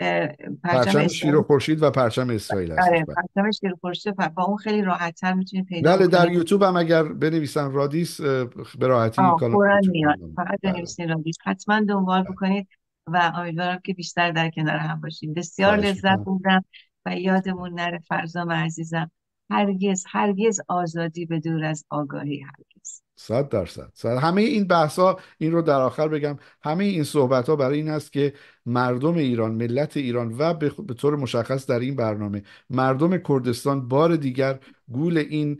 پرچم پرچم شیر و اسرائیل. خورشید و پرچم اسرائیل هستش. آره پرچم شیر و خورشید با اون خیلی راحت تر میتونید پیدا بله در بکنید. یوتیوب هم اگر بنویسن رادیس به راحتی آه کانال فورا یوتیوب میاد، میاد. فقط بله. بنویسین رادیس. حتما دنبال بکنید و امیدوارم که بیشتر در کنار هم باشیم. بسیار خواهش لذت میکنم. بردم و یادمون نره فرزام عزیزم، هرگز هرگز آزادی به دور از آگاهی، هرگز. صد درصد صد. همه این بحث ها، این رو در آخر بگم، همه این صحبت ها برای این است که مردم ایران، ملت ایران و به طور مشخص در این برنامه مردم کردستان بار دیگر گول این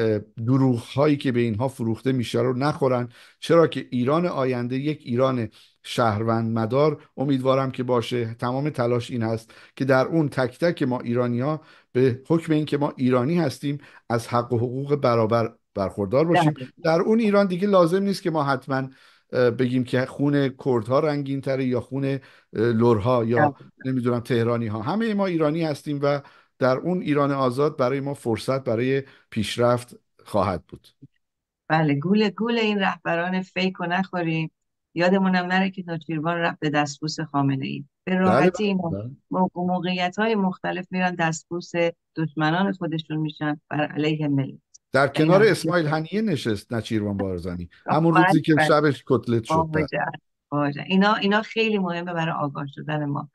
دروغ هایی که به اینها فروخته میشه رو نخورن، چرا که ایران آینده یک ایران شهروند مدار امیدوارم که باشه. تمام تلاش این هست که در اون تک تک ما ایرانی ها به حکم این که ما ایرانی هستیم از حق و حقوق برابر برخوردار باشیم. در اون ایران دیگه لازم نیست که ما حتما بگیم که خون کردها رنگین تره یا خون لرها یا نمیدونم تهرانی ها. همه ما ایرانی هستیم و در اون ایران آزاد برای ما فرصت برای پیشرفت خواهد بود. بله گول گول این رهبران فیک رو نخوریم. یادمونم نره که نوچیروان رفت به دستبوس خامنه ای. به بله راحتی این بله. موقعیت های مختلف میرن دستبوس دشمنان خودشون میشن بر علیه ملت. در کنار اسماعیل هنیه نشست نچیروان بارزانی همون بله روزی که بله. شبش کتلت شد. واجه واجه. اینا اینا خیلی مهمه برای آگاه شدن ما.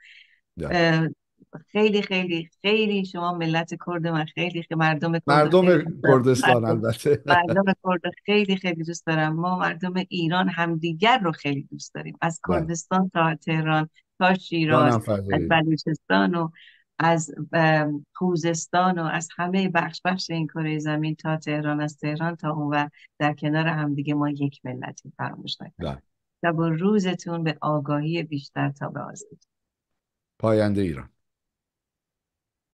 بله. خیلی خیلی خیلی شما ملت کرد، من خیلی خیلی مردم کرد مردم خیلی دوست دارم. کردستان مردم البته مردم کرد خیلی خیلی دوست دارم. ما مردم ایران همدیگر رو خیلی دوست داریم، از بله. کردستان تا تهران تا شیراز، جانم از فضایی. بلوچستان و از خوزستان و از همه بخش بخش این کره زمین تا تهران، از تهران تا اون و در کنار همدیگه ما یک ملتیم. فراموش نکنید. بله. شب و روزتون به آگاهی بیشتر تا به آزادی. پاینده ایران.